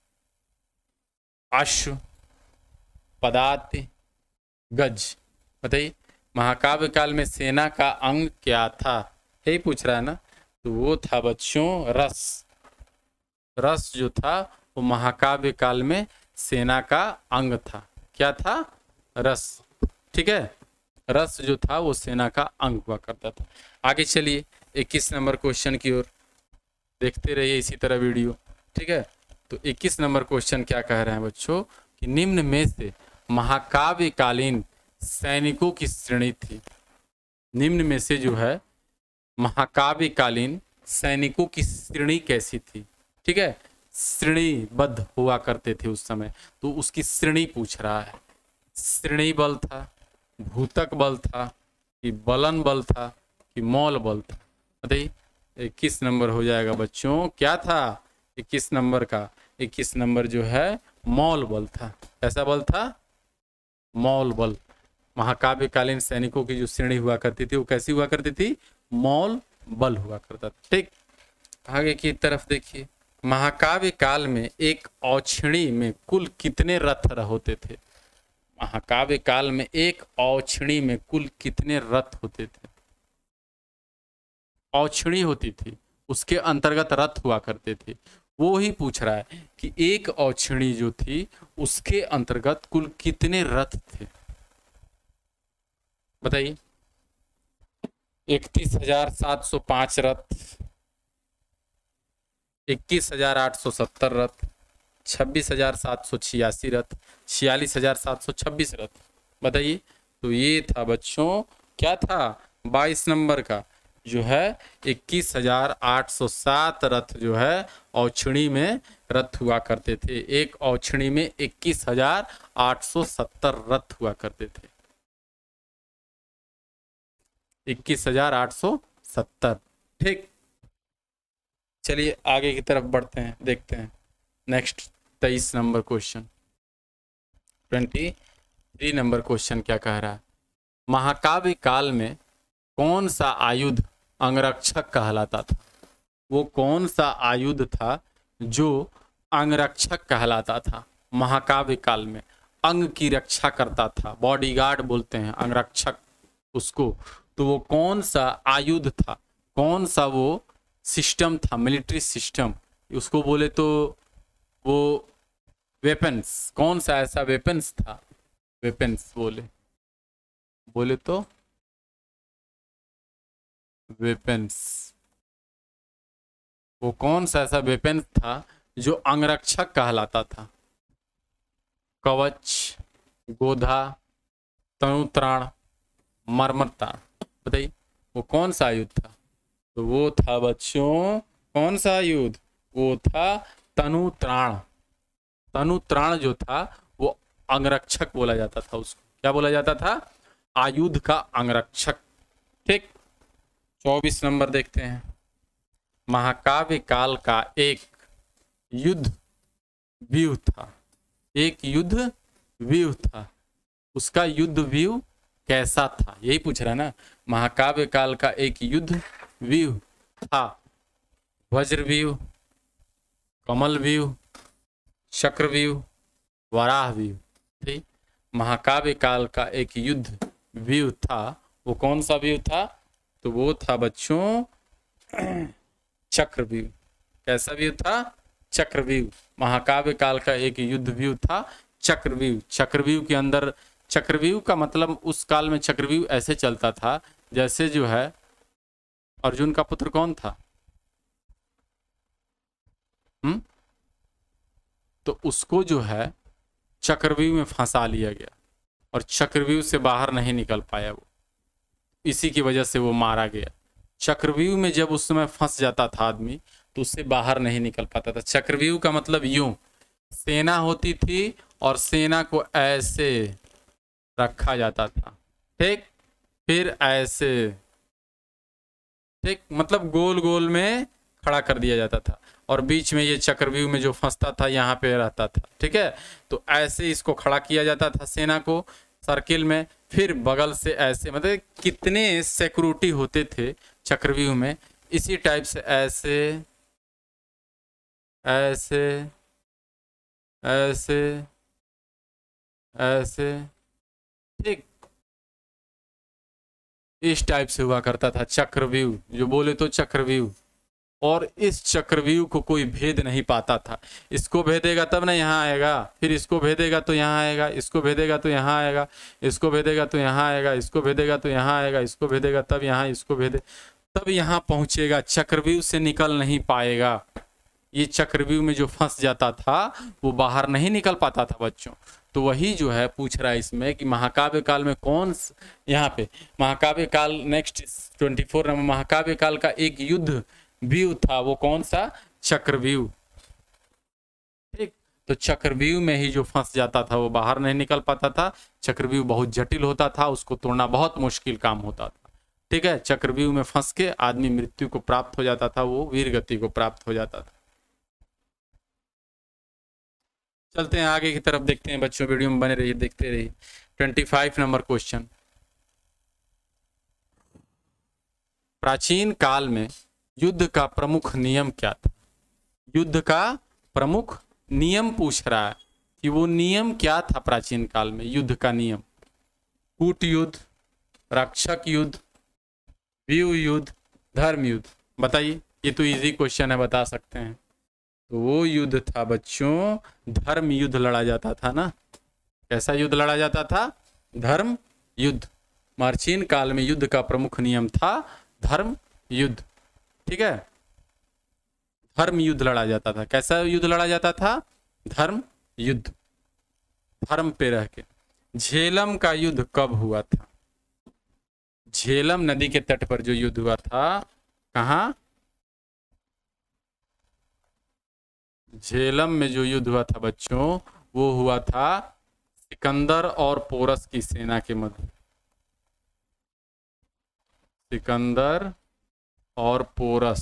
अश्व, पदाति, गज। बताइए, महाकाव्य काल में सेना का अंग क्या था, यही पूछ रहा है ना। तो वो था बच्चों रस। रस जो था वो महाकाव्य काल में सेना का अंग था। क्या था, रस। ठीक है, रस जो था वो सेना का अंग हुआ करता था। आगे चलिए 21 नंबर क्वेश्चन की ओर देखते रहिए इसी तरह वीडियो। ठीक है, तो 21 नंबर क्वेश्चन क्या कह रहे हैं बच्चों कि निम्न में से महाकाव्य कालीन सैनिकों की श्रेणी थी। निम्न में से जो है महाकाव्य कालीन सैनिकों की श्रेणी कैसी थी। ठीक है, श्रेणीबद्ध हुआ करते थे उस समय, तो उसकी श्रेणी पूछ रहा है। श्रेणी बल था, भूतक बल था, कि बलन बल था, कि मौल बल था। बताइए, 21 नंबर हो जाएगा बच्चों, क्या था 21 नंबर का, 21 नंबर जो है मौल बल था। कैसा बल था, मौल बल। महाकाव्य कालीन सैनिकों की जो श्रेणी हुआ करती थी वो कैसी हुआ करती थी, मौल बल हुआ करता था। ठीक, आगे की तरफ देखिए, महाकाव्य काल में एक औक्षणी में कुल कितने रथ होते थे। महाकाव्य काल में एक औक्षणी में कुल कितने रथ होते थे। औक्षणी होती थी, उसके अंतर्गत रथ हुआ करते थे। वो ही पूछ रहा है कि एक औक्षणी जो थी उसके अंतर्गत कुल कितने रथ थे। बताइए, 31,705 रथ, 21,870 रथ, 26,786 रथ, 46,726 रथ। बताइए, तो ये था बच्चों, क्या था 22 नंबर का जो है 21,807 रथ जो है औक्षणी में रथ हुआ करते थे। एक औक्षणी में 21,870 रथ हुआ करते थे। 21,870। ठीक, चलिए आगे की तरफ बढ़ते हैं, देखते हैं next 23 number question. 23 number question क्या कह रहा है, महाकाव्य काल में कौन सा आयुध अंगरक्षक कहलाता था। वो कौन सा आयुध था जो अंगरक्षक कहलाता था। महाकाव्य काल में अंग की रक्षा करता था, बॉडीगार्ड बोलते हैं अंगरक्षक उसको। तो वो कौन सा आयुध था, कौन सा वो सिस्टम था, मिलिट्री सिस्टम उसको बोले तो वो वेपन्स, कौन सा ऐसा वेपन्स था, वेपन्स बोले तो वेपन्स, वो कौन सा ऐसा वेपन्स था जो अंगरक्षक कहलाता था। कवच, गोधा, तनुत्राण, मर्मरताण। बताइए, वो कौन सा युद्ध था? तो वो था बच्चों कौन सा युद्ध? वो था तनुत्राण। तनुत्राण जो था वो अंगरक्षक बोला जाता था उसको। क्या बोला जाता था? आयुध का अंगरक्षक। ठीक। 24 नंबर देखते हैं। महाकाव्य काल का एक युद्ध व्यूह था। एक युद्ध व्यूह था, उसका युद्ध व्यूह कैसा था? यही पूछ रहा है ना। महाकाव्य काल का एक युद्ध व्यूह था। वज्र व्यूह, कमल व्यूह, चक्र व्यूह, वराह व्यूह। ठीक। महाकाव्य काल का एक युद्ध व्यूह था, वो कौन सा व्यूह था? तो वो था बच्चों चक्रव्यूह। कैसा व्यूह था? चक्रव्यूह। महाकाव्य काल का एक युद्ध व्यूह था चक्रव्यूह। चक्रव्यूह के अंदर, चक्रव्यूह का मतलब उस काल में चक्रव्यूह ऐसे चलता था जैसे जो है अर्जुन का पुत्र कौन था? तो उसको जो है चक्रव्यूह में फंसा लिया गया और चक्रव्यूह से बाहर नहीं निकल पाया वो, इसी की वजह से वो मारा गया। चक्रव्यूह में जब उस समय फंस जाता था आदमी तो उससे बाहर नहीं निकल पाता था। चक्रव्यूह का मतलब यूं, सेना होती थी और सेना को ऐसे रखा जाता था। ठीक। फिर ऐसे, ठीक, मतलब गोल गोल में खड़ा कर दिया जाता था और बीच में ये चक्रव्यूह में जो फंसता था यहाँ पे रहता था। ठीक है। तो ऐसे इसको खड़ा किया जाता था सेना को सर्किल में। फिर बगल से ऐसे, मतलब कितने सिक्योरिटी होते थे चक्रव्यूह में, इसी टाइप से ऐसे ऐसे ऐसे ऐसे, ठीक, इस टाइप से हुआ करता था चक्रव्यूह, जो बोले तो चक्रव्यूह। और इस चक्रव्यूह को कोई भेद नहीं पाता था। इसको भेदेगा तब ना यहाँ आएगा, फिर इसको भेदेगा तो यहाँ आएगा, इसको भेदेगा तो यहाँ आएगा, इसको भेदेगा तो यहाँ आएगा, इसको भेदेगा तो यहाँ आएगा, इसको भेदेगा तब यहाँ, इसको भेदे तब यहाँ पहुंचेगा। चक्रव्यूह से निकल नहीं पाएगा। ये चक्रव्यूह में जो फंस जाता था वो बाहर नहीं निकल पाता था बच्चों। तो वही जो है पूछ रहा है इसमें कि महाकाव्य काल में कौन, यहाँ पे महाकाव्य काल, नेक्स्ट 24 नंबर, महाकाव्य काल का एक युद्ध व्यूह था, वो कौन सा? चक्रव्यूह। ठीक। तो चक्रव्यूह में ही जो फंस जाता था वो बाहर नहीं निकल पाता था। चक्रव्यूह बहुत जटिल होता था, उसको तोड़ना बहुत मुश्किल काम होता था। ठीक है। चक्रव्यूह में फंस के आदमी मृत्यु को प्राप्त हो जाता था, वो वीर गति को प्राप्त हो जाता था। चलते हैं आगे की तरफ, देखते हैं बच्चों, वीडियो में बने रहिए, देखते रहिए। 25 नंबर क्वेश्चन। प्राचीन काल में युद्ध का प्रमुख नियम क्या था? युद्ध का प्रमुख नियम पूछ रहा है कि वो नियम क्या था प्राचीन काल में युद्ध का नियम। कूट युद्ध, रक्षक युद्ध, व्यूह युद्ध, धर्म युद्ध। बताइए, ये तो इजी क्वेश्चन है, बता सकते हैं। तो वो युद्ध था बच्चों धर्म युद्ध लड़ा जाता था ना। कैसा युद्ध लड़ा जाता था? धर्म युद्ध। प्राचीन काल में युद्ध का प्रमुख नियम था धर्म युद्ध। ठीक है। धर्म युद्ध लड़ा जाता था। कैसा युद्ध लड़ा जाता था? धर्म युद्ध, धर्म पे रह के। झेलम का युद्ध कब हुआ था? झेलम नदी के तट पर जो युद्ध हुआ था, कहाँ? झेलम में जो युद्ध हुआ था बच्चों, वो हुआ था सिकंदर और पोरस की सेना के मध्य। सिकंदर और पोरस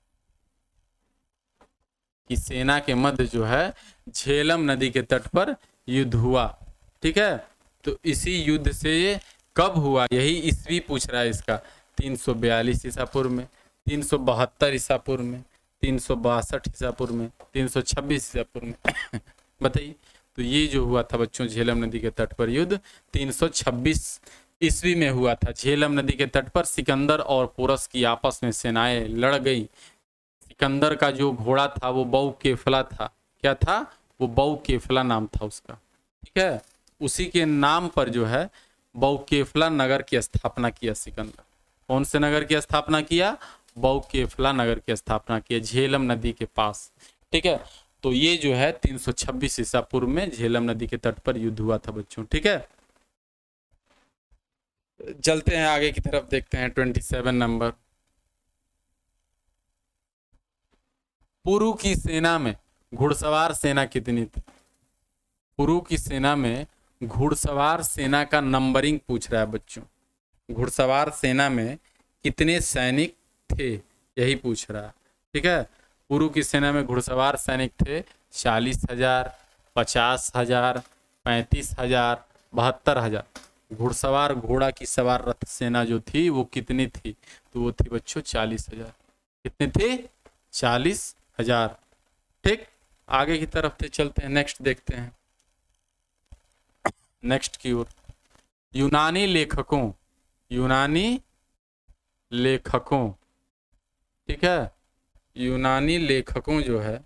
की सेना के मध्य जो है झेलम नदी के तट पर युद्ध हुआ। ठीक है। तो इसी युद्ध से ये कब हुआ, यही ईस्वी पूछ रहा है इसका। 342 ईसा पूर्व में, 372 ईसा पूर्व में, 362 ईसा पूर्व में, 326 ईसा पूर्व में। बताइए। तो ये जो हुआ था बच्चों झेलम नदी के तट पर युद्ध 326 ईस्वी में हुआ था। झेलम नदी के तट पर सिकंदर और पोरस की आपस में सेनाएं लड़ गई। सिकंदर का जो घोड़ा था वो बऊ केफला था। क्या था? वो बऊ केफला नाम था उसका। ठीक है। उसी के नाम पर जो है बऊ केफला नगर की स्थापना किया सिकंदर। कौन से नगर की स्थापना किया? बऊ केफला नगर की स्थापना किया, झेलम नदी के पास। ठीक है। तो ये जो है 326 ईसा पूर्व में झेलम नदी के तट पर युद्ध हुआ था बच्चों। ठीक है। चलते हैं आगे की तरफ, देखते हैं 27 नंबर। पुरु की सेना में घुड़सवार सेना कितनी थी? पुरु की सेना में घुड़सवार सेना का नंबरिंग पूछ रहा है बच्चों। घुड़सवार सेना में कितने सैनिक थे, यही पूछ रहा है। ठीक है, पुरु की सेना में घुड़सवार सैनिक थे 40,000, 50,000, 35,000, 72,000। घुड़सवार घोड़ा की सवार रथ सेना जो थी वो कितनी थी? तो वो थी बच्चों 40,000। कितनी थी? 40,000। ठीक, आगे की तरफ से चलते हैं, नेक्स्ट देखते हैं, नेक्स्ट की ओर। यूनानी लेखकों, यूनानी लेखकों, ठीक है, यूनानी लेखकों जो है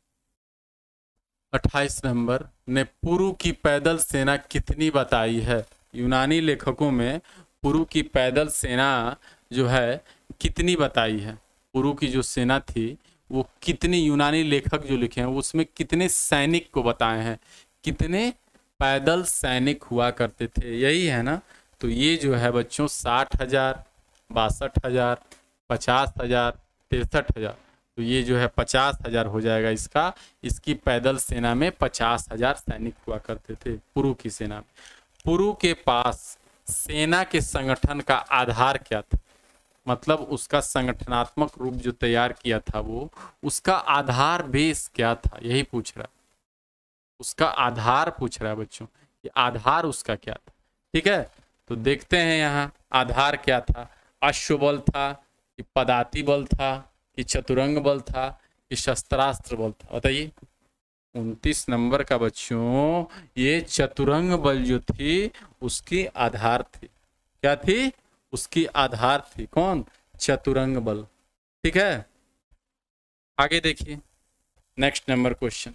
28 नंबर ने पुरु की पैदल सेना कितनी बताई है? यूनानी लेखकों में पुरु की पैदल सेना जो है कितनी बताई है? पुरु की जो सेना थी वो कितनी, यूनानी लेखक जो लिखे हैं उसमें कितने सैनिक को बताए हैं, कितने पैदल सैनिक हुआ करते थे, यही है ना। तो ये जो है बच्चों 60,000, 62,000, 50,000, 63,000। तो ये जो है 50,000 हो जाएगा इसका। इसकी पैदल सेना में 50,000 सैनिक हुआ करते थे पुरु की सेना में। पुरु के पास सेना के संगठन का आधार क्या था? मतलब उसका संगठनात्मक रूप जो तैयार किया था वो, उसका आधार बेस क्या था, यही पूछ रहा है। उसका आधार पूछ रहा है बच्चों, कि आधार उसका क्या था। ठीक है, तो देखते हैं यहाँ आधार क्या था। अश्वबल था कि पदाति बल था कि चतुरंग बल था कि शस्त्रास्त्र बल था? बताइए। 29 नंबर का बच्चों ये चतुरंग बल जो थी उसकी आधार थी। क्या थी? उसकी आधार थी। कौन? चतुरंग बल। ठीक है, आगे देखिए next number question.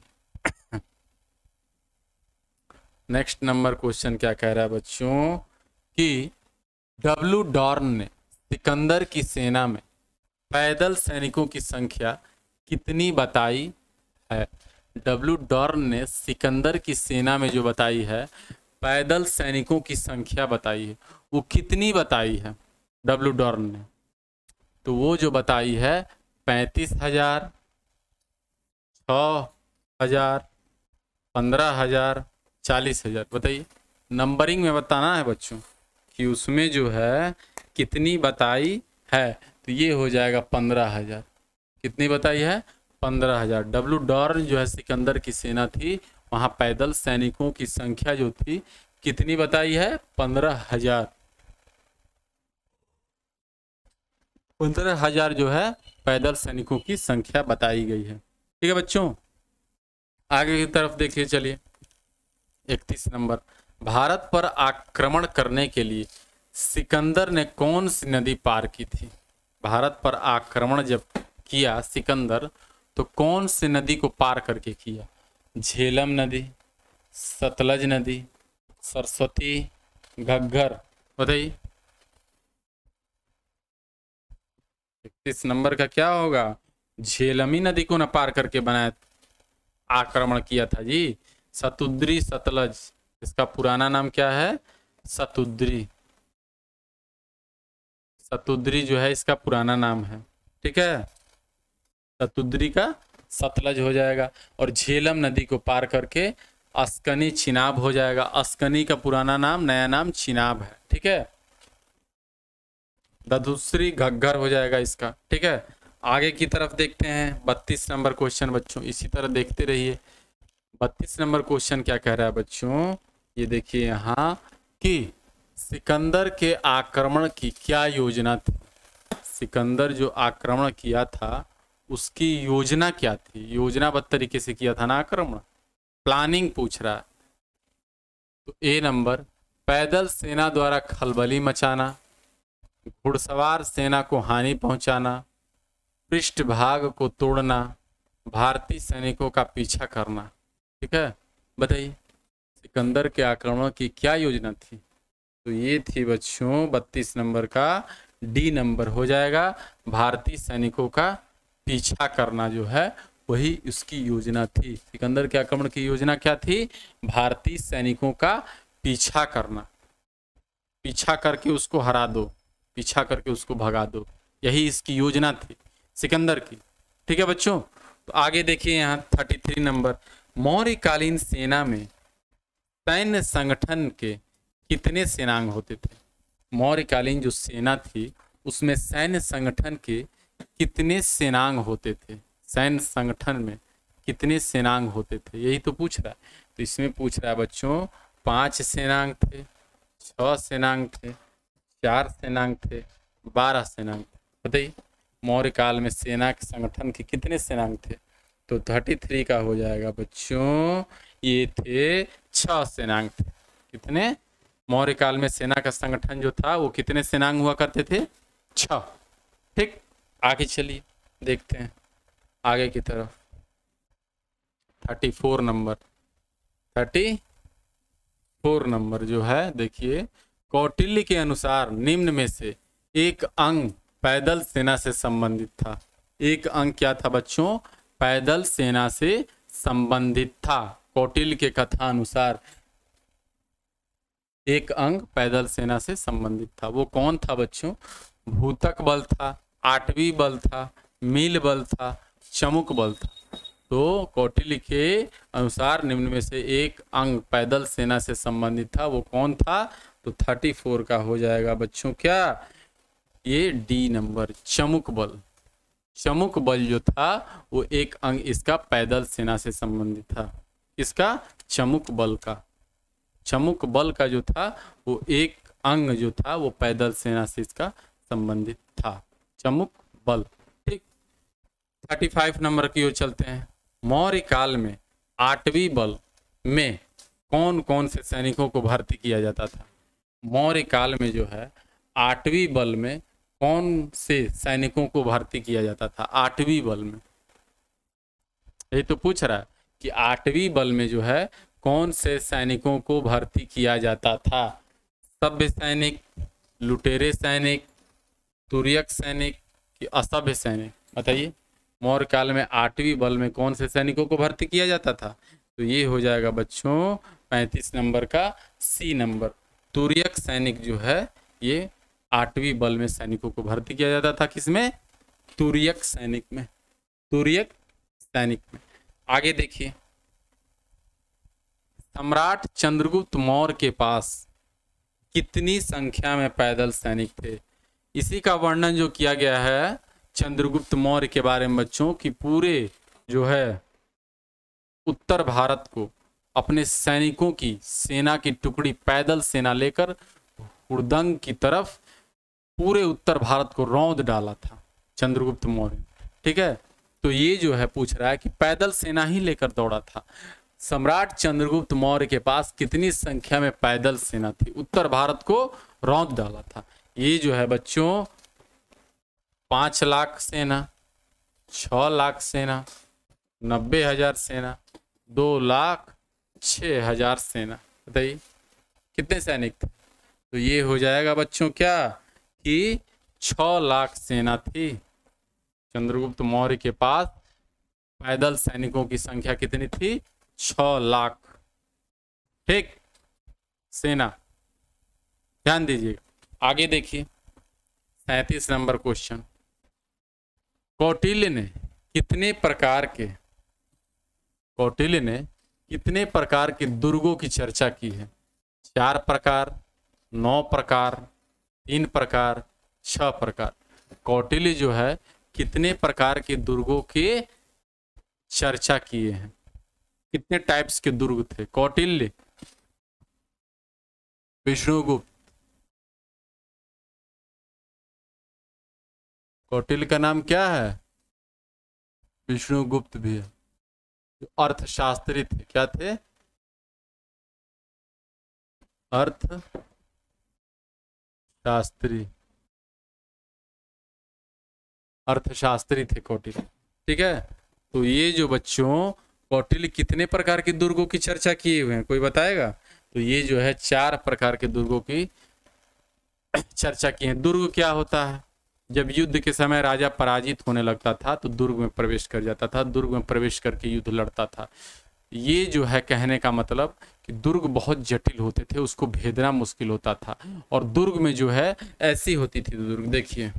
Next number question क्या कह रहा है बच्चों कि डब्ल्यू डॉर्न ने सिकंदर की सेना में पैदल सैनिकों की संख्या कितनी बताई है? डब्ल्यू डॉर्न ने सिकंदर की सेना में जो बताई है पैदल सैनिकों की संख्या बताई है, वो कितनी बताई है डब्ल्यू डॉर्न ने? तो वो जो बताई है 35,000, 6,000, 15,000, 40,000। बताइए, नंबरिंग में बताना है बच्चों कि उसमें जो है कितनी बताई है। तो ये हो जाएगा 15,000। कितनी बताई है? 15,000। डब्ल्यू डॉर्न जो है सिकंदर की सेना थी, वहां पैदल सैनिकों की संख्या जो थी कितनी बताई है? 15,000। 15,000 जो है पैदल सैनिकों की संख्या बताई गई है। ठीक है बच्चों, आगे की तरफ देखिए, चलिए 31 नंबर। भारत पर आक्रमण करने के लिए सिकंदर ने कौन सी नदी पार की थी? भारत पर आक्रमण जब किया सिकंदर तो कौन सी नदी को पार करके किया? झेलम नदी, सतलज नदी, सरस्वती, घग्गर? बताइए। 31 नंबर का क्या होगा? झेलमी नदी को न पार करके बनाया, आक्रमण किया था जी। सतुद्री सतलज, इसका पुराना नाम क्या है? सतुद्री। सतुद्री जो है इसका पुराना नाम है। ठीक है, सतुद्री का सतलज हो जाएगा। और झेलम नदी को पार करके अस्कनी चिनाब हो जाएगा। अस्कनी का पुराना नाम, नया नाम चिनाब है। ठीक है, दूसरी घग्गर हो जाएगा इसका। ठीक है, आगे की तरफ देखते हैं 32 नंबर क्वेश्चन बच्चों, इसी तरह देखते रहिए। 32 नंबर क्वेश्चन क्या कह रहा है बच्चों, ये देखिए यहाँ कि सिकंदर के आक्रमण की क्या योजना थी? सिकंदर जो आक्रमण किया था उसकी योजना क्या थी? योजनाबद्ध तरीके से किया था ना आक्रमण, प्लानिंग पूछ रहा है। तो ए नंबर, पैदल सेना द्वारा खलबली मचाना, घुड़सवार सेना को हानि पहुंचाना, पृष्ठभाग को तोड़ना, भारतीय सैनिकों का पीछा करना। ठीक है, बताइए सिकंदर के आक्रमण की क्या योजना थी? तो ये थी बच्चों 32 नंबर का डी नंबर हो जाएगा। भारतीय सैनिकों का पीछा करना जो है वही उसकी योजना थी। सिकंदर के आक्रमण की योजना क्या थी? भारतीय सैनिकों का पीछा करना। पीछा करके उसको हरा दो, पीछा करके उसको भगा दो, यही इसकी योजना थी सिकंदर की। ठीक है बच्चों, तो आगे देखिए यहाँ 33 नंबर, मौर्यकालीन सेना में सैन्य संगठन के कितने सेनांग होते थे? मौर्यकालीन जो सेना थी उसमें सैन्य संगठन के कितने सेनांग होते थे? सैन्य संगठन में कितने सेनांग होते थे, यही तो पूछ रहा है। तो इसमें पूछ रहा है बच्चों 5 सेनांग थे, 6 सेनांग थे, 4 सेनांग थे, 12 सेनांग थे। बताइए मौर्य काल में सेना के संगठन के कितने सेनांग थे? तो 33 का हो जाएगा बच्चों, ये थे 6 सेनांग थे। कितने? मौर्य काल में सेना का संगठन जो था वो कितने सेनांग हुआ करते थे? 6। ठीक, आगे चलिए देखते हैं आगे की तरफ। 34 नंबर, 34 नंबर जो है देखिए, कौटिल्य के अनुसार निम्न में से एक अंग पैदल सेना से संबंधित था। एक अंग क्या था बच्चों? पैदल सेना से संबंधित था। कौटिल्य के कथा अनुसार एक अंग पैदल सेना से संबंधित था। वो कौन था बच्चों? भूतक बल था, आठवी बल था, मील बल था, चमुक बल था। तो कौटिल्य के अनुसार निम्न में से एक अंग पैदल सेना से संबंधित था, वो कौन था? तो 34 का हो जाएगा बच्चों क्या? ये डी नंबर, चमुक बल। चमुक बल जो था वो एक अंग इसका पैदल सेना से संबंधित था। इसका चमुक बल का, चमुक बल का जो था वो एक अंग जो था वो पैदल सेना से इसका संबंधित था, चमुक बल। ठीक, 35 नंबर की ओर चलते हैं। मौर्य काल में 8वीं बल में कौन कौन से सैनिकों को भर्ती किया जाता था? मौर्य काल में जो है 8वीं बल में कौन से सैनिकों को भर्ती किया जाता था? 8वीं बल में, ये तो पूछ रहा है कि 8वीं बल में जो है कौन से सैनिकों को भर्ती किया जाता था? सभ्य सैनिक, लुटेरे सैनिक, तुरयक सैनिक कि असभ्य सैनिक? बताइए मौर्य काल में 8वीं बल में कौन से सैनिकों को भर्ती किया जाता था? तो ये हो जाएगा बच्चों 35 नंबर का सी नंबर। तुरयक सैनिक जो है ये 8वीं बल में सैनिकों को भर्ती किया जाता था। किसमें? तुरयक सैनिक में, तुरयक सैनिक में। आगे देखिए, सम्राट चंद्रगुप्त मौर्य के पास कितनी संख्या में पैदल सैनिक थे? इसी का वर्णन जो किया गया है चंद्रगुप्त मौर्य के बारे में बच्चों की पूरे जो है उत्तर भारत को अपने सैनिकों की सेना की टुकड़ी पैदल सेना लेकर हुड़दंग की तरफ पूरे उत्तर भारत को रौंद डाला था चंद्रगुप्त मौर्य। ठीक है, तो ये जो है पूछ रहा है कि पैदल सेना ही लेकर दौड़ा था। सम्राट चंद्रगुप्त मौर्य के पास कितनी संख्या में पैदल सेना थी? उत्तर भारत को रौंद डाला था। ये जो है बच्चों 5 लाख सेना, 6 लाख सेना, 90,000 सेना, 2,06,000 सेना। बताइए कितने सैनिक थे? तो ये हो जाएगा बच्चों क्या कि 6 लाख सेना थी। चंद्रगुप्त मौर्य के पास पैदल सैनिकों की संख्या कितनी थी? 6 लाख। ठीक, सेना, ध्यान दीजिएगा। आगे देखिए 37 नंबर क्वेश्चन, कौटिल्य ने कितने प्रकार के दुर्गों की चर्चा की है? 4 प्रकार, 9 प्रकार, 3 प्रकार, 6 प्रकार। कौटिल्य जो है कितने प्रकार के दुर्गों के चर्चा किए हैं? कितने टाइप्स के दुर्ग थे? कौटिल्य, विष्णुगुप्त, कौटिल्य का नाम क्या है? विष्णुगुप्त भी है। अर्थशास्त्री थे, क्या थे? अर्थशास्त्री थे कौटिल्य। ठीक है, तो ये जो बच्चों कौटिल्य कितने प्रकार के दुर्गों की चर्चा किए हुए हैं, कोई बताएगा? तो ये जो है 4 प्रकार के दुर्गों की चर्चा की है। दुर्ग क्या होता है? जब युद्ध के समय राजा पराजित होने लगता था तो दुर्ग में प्रवेश कर जाता था, दुर्ग में प्रवेश करके युद्ध लड़ता था। ये जो है कहने का मतलब कि कि दुर्ग बहुत जटिल होते थे, उसको भेदना मुश्किल होता था। और दुर्ग में जो है ऐसी होती थी दुर्ग, देखिए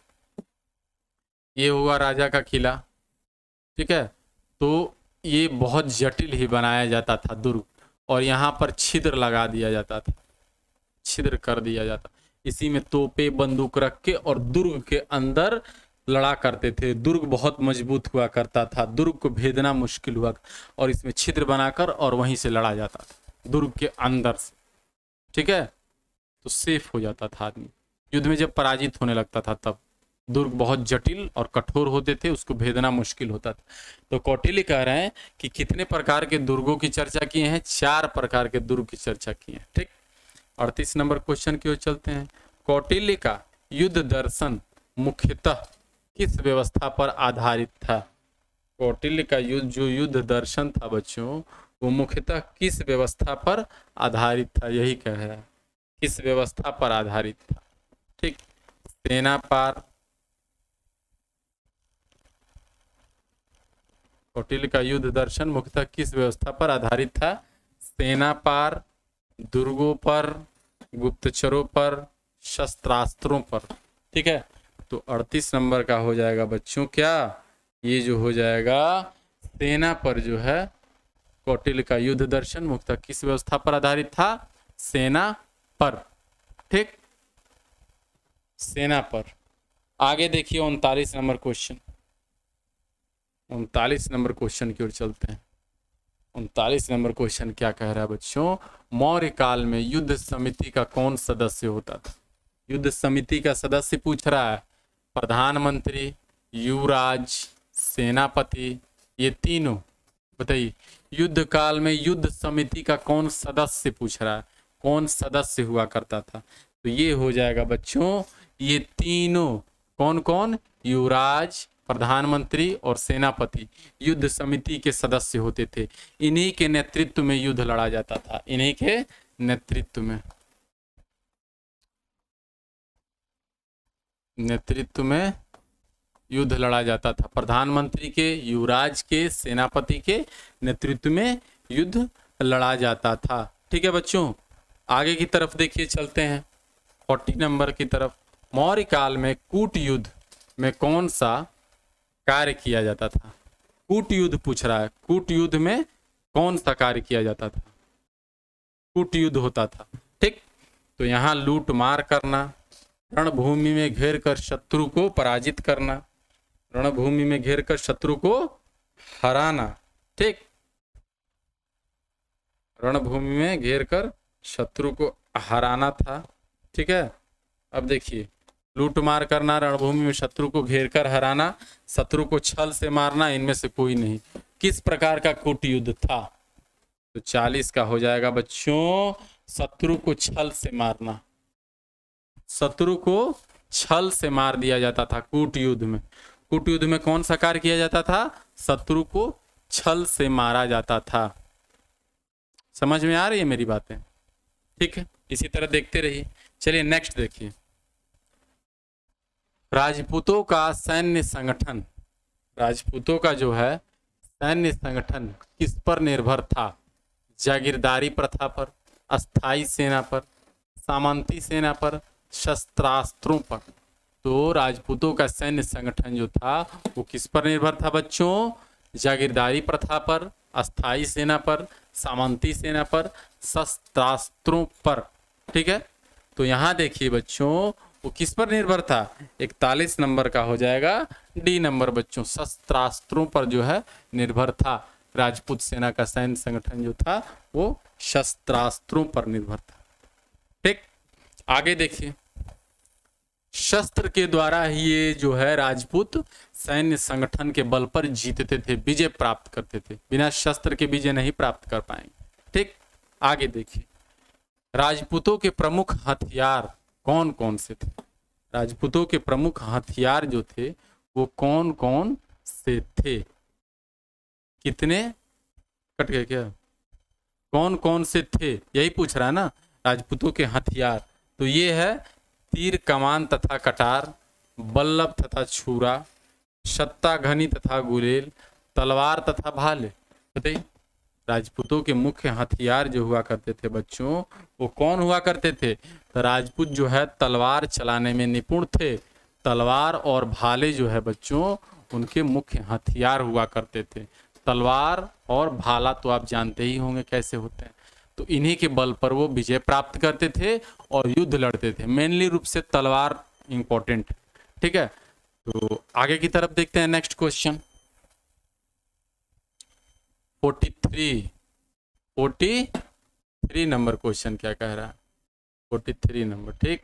ये हुआ राजा का किला, ठीक है, तो ये बहुत जटिल ही बनाया जाता था दुर्ग, और यहाँ पर छिद्र लगा दिया जाता था, छिद्र कर दिया जाता, इसी में तोपे बंदूक रख के और दुर्ग के अंदर लड़ा करते थे। दुर्ग बहुत मजबूत हुआ करता था, दुर्ग को भेदना मुश्किल हुआ, और इसमें छिद्र बनाकर और वहीं से लड़ा जाता था दुर्ग के अंदर से, ठीक है, तो सेफ हो जाता था आदमी। युद्ध में जब पराजित होने लगता था तब दुर्ग बहुत जटिल और कठोर होते थे, उसको भेदना मुश्किल होता था। तो कौटिल्य कह रहे हैं कि कितने प्रकार के दुर्गों की चर्चा किए हैं, 4 प्रकार के दुर्ग की चर्चा की है, ठीक। 38 नंबर क्वेश्चन की ओर चलते हैं। कौटिल्य का युद्ध दर्शन मुख्यतः किस व्यवस्था पर आधारित था? कौटिल्य का जो युद्ध दर्शन था बच्चों, वो मुख्यतः किस व्यवस्था पर आधारित था, यही कह रहा है, किस व्यवस्था पर आधारित था, ठीक। सेना पार, कौटिल्य का युद्ध दर्शन मुख्यतः किस व्यवस्था पर आधारित था? सेना पार, दुर्गों पर, गुप्तचरों पर, शस्त्रास्त्रों पर, ठीक है। तो 38 नंबर का हो जाएगा बच्चों क्या, ये जो हो जाएगा सेना पर जो है कौटिल्य का युद्ध दर्शन मुख्यतः किस व्यवस्था पर आधारित था? सेना पर, ठीक, सेना पर। आगे देखिए 39 नंबर क्वेश्चन, 39 नंबर क्वेश्चन की ओर चलते हैं। 39 नंबर क्वेश्चन क्या कह रहा है बच्चों? मौर्य काल में युद्ध समिति का कौन सदस्य होता था? युद्ध समिति का सदस्य पूछ रहा है, प्रधानमंत्री, युवराज, सेनापति, ये तीनों, बताइए युद्ध काल में युद्ध समिति का कौन सदस्य पूछ रहा है, कौन सदस्य हुआ करता था? तो ये हो जाएगा बच्चों, ये तीनों कौन कौन, युवराज, प्रधानमंत्री और सेनापति युद्ध समिति के सदस्य होते थे। इन्हीं के नेतृत्व में युद्ध लड़ा जाता था, इन्हीं के नेतृत्व में युद्ध लड़ा जाता था। प्रधानमंत्री के, युवराज के, सेनापति के नेतृत्व में युद्ध लड़ा जाता था, ठीक है बच्चों। आगे की तरफ देखिए चलते हैं 40 नंबर की तरफ। मौर्य काल में कूट युद्ध में कौन सा कार्य किया जाता था? कूट युद्ध पूछ रहा है, कूट युद्ध में कौन सा कार्य किया जाता था? कूट युद्ध होता था, ठीक। तो यहाँ लूट मार करना, रणभूमि में घेर कर शत्रु को पराजित करना, रणभूमि में घेर कर शत्रु को हराना, ठीक, रणभूमि में घेर कर शत्रु को हराना था, ठीक है। अब देखिए लूट मार करना, रणभूमि में शत्रु को घेर कर हराना, शत्रु को छल से मारना, इनमें से कोई नहीं। किस प्रकार का कूट युद्ध था? तो 40 का हो जाएगा बच्चों, शत्रु को छल से मारना, शत्रु को छल से मार दिया जाता था कूट युद्ध में। कूट युद्ध में कौन सा कार्य किया जाता था? शत्रु को छल से मारा जाता था। समझ में आ रही है मेरी बातें? ठीक है, इसी तरह देखते रहिए। चलिए नेक्स्ट देखिए, राजपूतों का सैन्य संगठन, राजपूतों का जो है सैन्य संगठन किस पर निर्भर था? जागीरदारी प्रथा पर, अस्थाई सेना पर, सामंती सेना पर, शस्त्रास्त्रों पर। तो राजपूतों का सैन्य संगठन जो था वो किस पर निर्भर था बच्चों? जागीरदारी प्रथा पर, अस्थाई सेना पर, सामंती सेना पर, शस्त्रास्त्रों पर, ठीक है। तो यहाँ देखिए बच्चों वो किस पर निर्भर था? 41 नंबर का हो जाएगा डी नंबर बच्चों, शस्त्रास्त्रों पर जो है निर्भर था। राजपूत सेना का सैन्य संगठन जो था वो शस्त्रास्त्रों पर निर्भर था, ठीक। आगे देखिए, शस्त्र के द्वारा ही ये जो है राजपूत सैन्य संगठन के बल पर जीतते थे, विजय प्राप्त करते थे, बिना शस्त्र के विजय नहीं प्राप्त कर पाएंगे, ठीक। आगे देखिए, राजपूतों के प्रमुख हथियार कौन कौन से थे? राजपूतों के प्रमुख हथियार जो थे वो कौन कौन से थे? कितने कट गए क्या? कौन कौन से थे यही पूछ रहा है ना, राजपूतों के हथियार। तो ये है तीर कमान तथा कटार, बल्लभ तथा छुरा, सत्ता घनी तथा गुलेल, तलवार तथा भाले। बताइए राजपूतों के मुख्य हथियार जो हुआ करते थे बच्चों, वो कौन हुआ करते थे? तो राजपूत जो है तलवार चलाने में निपुण थे। तलवार और भाले जो है बच्चों, उनके मुख्य हथियार हुआ करते थे। तलवार और भाला तो आप जानते ही होंगे कैसे होते हैं। तो इन्हीं के बल पर वो विजय प्राप्त करते थे और युद्ध लड़ते थे। मेनली रूप से तलवार इंपॉर्टेंट, ठीक है। तो आगे की तरफ देखते हैं। नेक्स्ट क्वेश्चन 43 नंबर क्वेश्चन क्या कह रहा है? 43 नंबर, ठीक।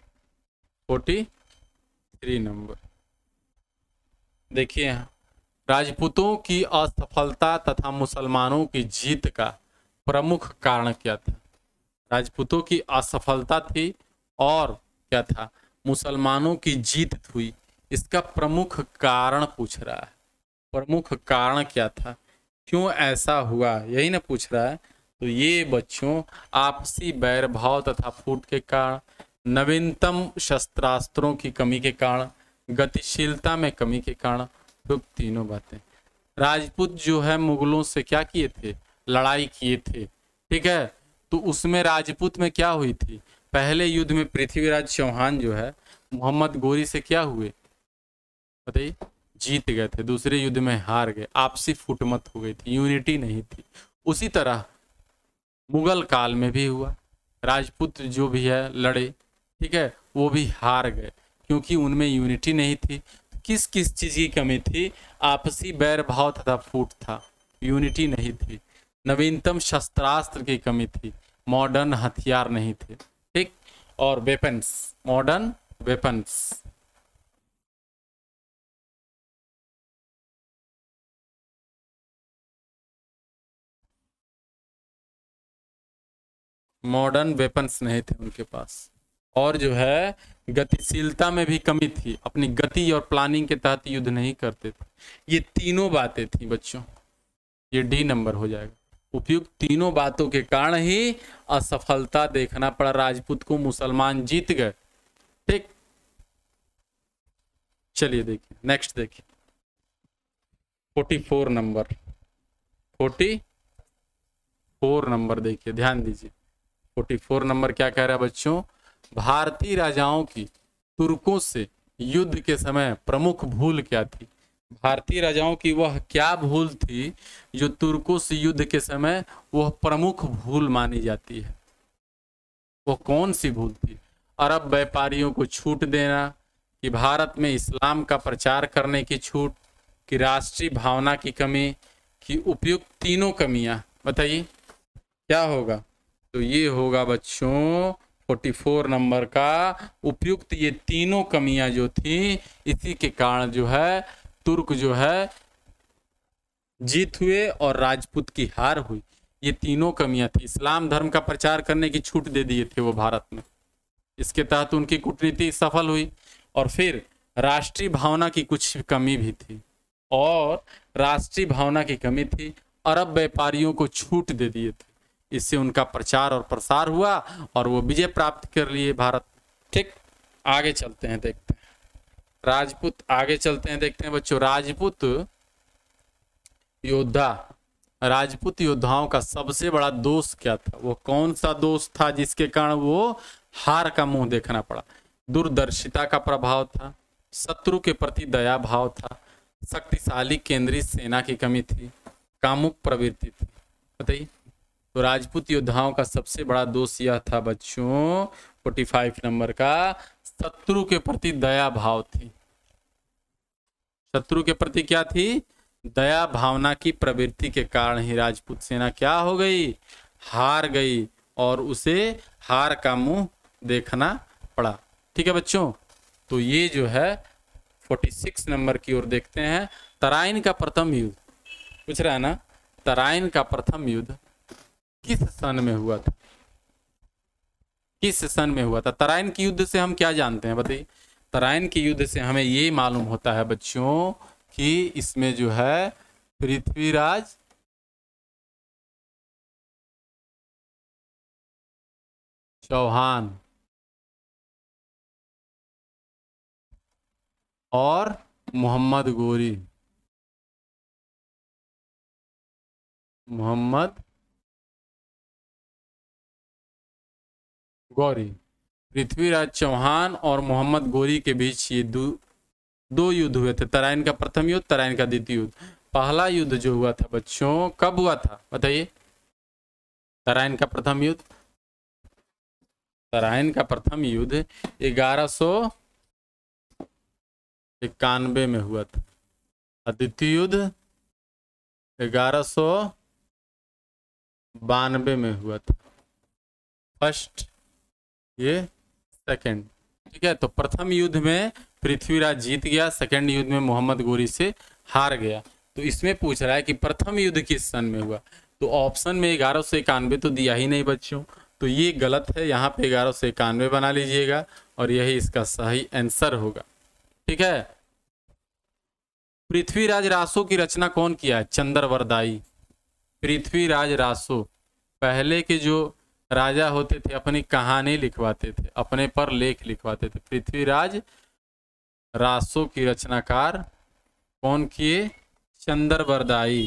43 नंबर देखिए यहाँ, राजपूतों की असफलता तथा मुसलमानों की जीत का प्रमुख कारण क्या था? राजपूतों की असफलता थी और क्या था? मुसलमानों की जीत हुई। इसका प्रमुख कारण पूछ रहा है। प्रमुख कारण क्या था, क्यों ऐसा हुआ, यही ना पूछ रहा है। तो ये बच्चों आपसी बैर भाव तथा फूट के कारण, नवीनतम शस्त्रास्त्रों की कमी के कारण, गतिशीलता में कमी के कारण, तो तीनों बातें। राजपूत जो है मुगलों से क्या किए थे? लड़ाई किए थे, ठीक है। तो उसमें राजपूत में क्या हुई थी? पहले युद्ध में पृथ्वीराज चौहान जो है मोहम्मद गोरी से क्या हुए बताइए? जीत गए थे। दूसरे युद्ध में हार गए, आपसी फुटमत हो गई थी, यूनिटी नहीं थी। उसी तरह मुगल काल में भी हुआ। राजपूत जो भी है लड़े, ठीक है, वो भी हार गए क्योंकि उनमें यूनिटी नहीं थी। किस किस चीज की कमी थी? आपसी बैर भाव तथा फूट था, यूनिटी नहीं थी। नवीनतम शस्त्रास्त्र की कमी थी, मॉडर्न हथियार नहीं थे, ठीक। और weapons, modern weapons, modern weapons नहीं थे उनके पास। और जो है गतिशीलता में भी कमी थी, अपनी गति और प्लानिंग के तहत युद्ध नहीं करते थे। ये तीनों बातें थी बच्चों, ये डी नंबर हो जाएगा। उपयुक्त तीनों बातों के कारण ही असफलता देखना पड़ा राजपूत को, मुसलमान जीत गए, ठीक। चलिए देखिए नेक्स्ट देखिए 44 नंबर, 44 नंबर देखिए, ध्यान दीजिए। 44 नंबर क्या कह रहा है बच्चों? भारतीय राजाओं की तुर्कों से युद्ध के समय प्रमुख भूल क्या थी? भारतीय राजाओं की वह क्या भूल थी जो तुर्कों से युद्ध के समय वह प्रमुख भूल मानी जाती है? वो कौन सी भूल थी? अरब व्यापारियों को छूट देना, कि भारत में इस्लाम का प्रचार करने की छूट, कि राष्ट्रीय भावना की कमी, कि उपयुक्त तीनों कमियां? बताइए क्या होगा? तो ये होगा बच्चों 44 नंबर का उपयुक्त ये तीनों कमियां जो थी, इसी के कारण जो है तुर्क जो है जीत हुए और राजपूत की हार हुई। ये तीनों कमियां थी। इस्लाम धर्म का प्रचार करने की छूट दे दिए थे वो भारत में, इसके तहत उनकी कूटनीति सफल हुई। और फिर राष्ट्रीय भावना की कुछ कमी भी थी, और राष्ट्रीय भावना की कमी थी, अरब व्यापारियों को छूट दे दिए थे, इससे उनका प्रचार और प्रसार हुआ और वो विजय प्राप्त कर लिए भारत, ठीक। आगे चलते हैं, देखते हैं राजपूत, आगे चलते हैं देखते हैं बच्चों राजपूत योद्धा, राजपूत योद्धाओं का सबसे बड़ा दोष क्या था? वो कौन सा दोष था जिसके कारण वो हार का मुंह देखना पड़ा? दूरदर्शिता का प्रभाव था, शत्रु के प्रति दया भाव था, शक्तिशाली केंद्रीय सेना की कमी थी, कामुक प्रवृत्ति थी? बताइए। तो राजपूत योद्धाओं का सबसे बड़ा दोष यह था बच्चों 45 नंबर का, शत्रु के प्रति दया भाव थी। शत्रु के प्रति क्या थी? दया भावना की प्रवृत्ति के कारण ही राजपूत सेना क्या हो गई? हार गई, और उसे हार का मुंह देखना पड़ा, ठीक है बच्चों। तो ये जो है 46 नंबर की ओर देखते हैं। तराइन का प्रथम युद्ध पूछ रहा है ना, तराइन का प्रथम युद्ध किस सन में हुआ था? किस सन में हुआ था? तराइन के युद्ध से हम क्या जानते हैं बताइए? तराइन के युद्ध से हमें ये मालूम होता है बच्चों कि इसमें जो है पृथ्वीराज चौहान और मोहम्मद गोरी, मोहम्मद गौरी। पृथ्वीराज चौहान और मोहम्मद गौरी के बीच ये दो युद्ध हुए थे। तराइन का प्रथम युद्ध, तराइन का द्वितीय युद्ध। पहला युद्ध जो हुआ था बच्चों कब हुआ था बताइए? तराइन का प्रथम युद्ध, तराइन का प्रथम युद्ध 1191 में हुआ था। द्वितीय युद्ध 1192 में हुआ था। फर्स्ट, ये सेकंड। ठीक है, तो प्रथम युद्ध में पृथ्वीराज जीत गया, सेकंड युद्ध में मोहम्मद गौरी से हार गया। तो इसमें पूछ रहा है कि प्रथम युद्ध किस सन में हुआ, तो ऑप्शन में 1191 तो दिया ही नहीं बच्चों, तो ये गलत है। यहाँ पे 1191 बना लीजिएगा और यही इसका सही आंसर होगा। ठीक है, पृथ्वीराज रासो की रचना कौन किया है? चंद्रवरदाई। पृथ्वीराज रासो पहले के जो राजा होते थे अपनी कहानी लिखवाते थे, अपने पर लेख लिखवाते थे। पृथ्वीराज रासो की रचनाकार कौन किए? चंद्रवरदाई।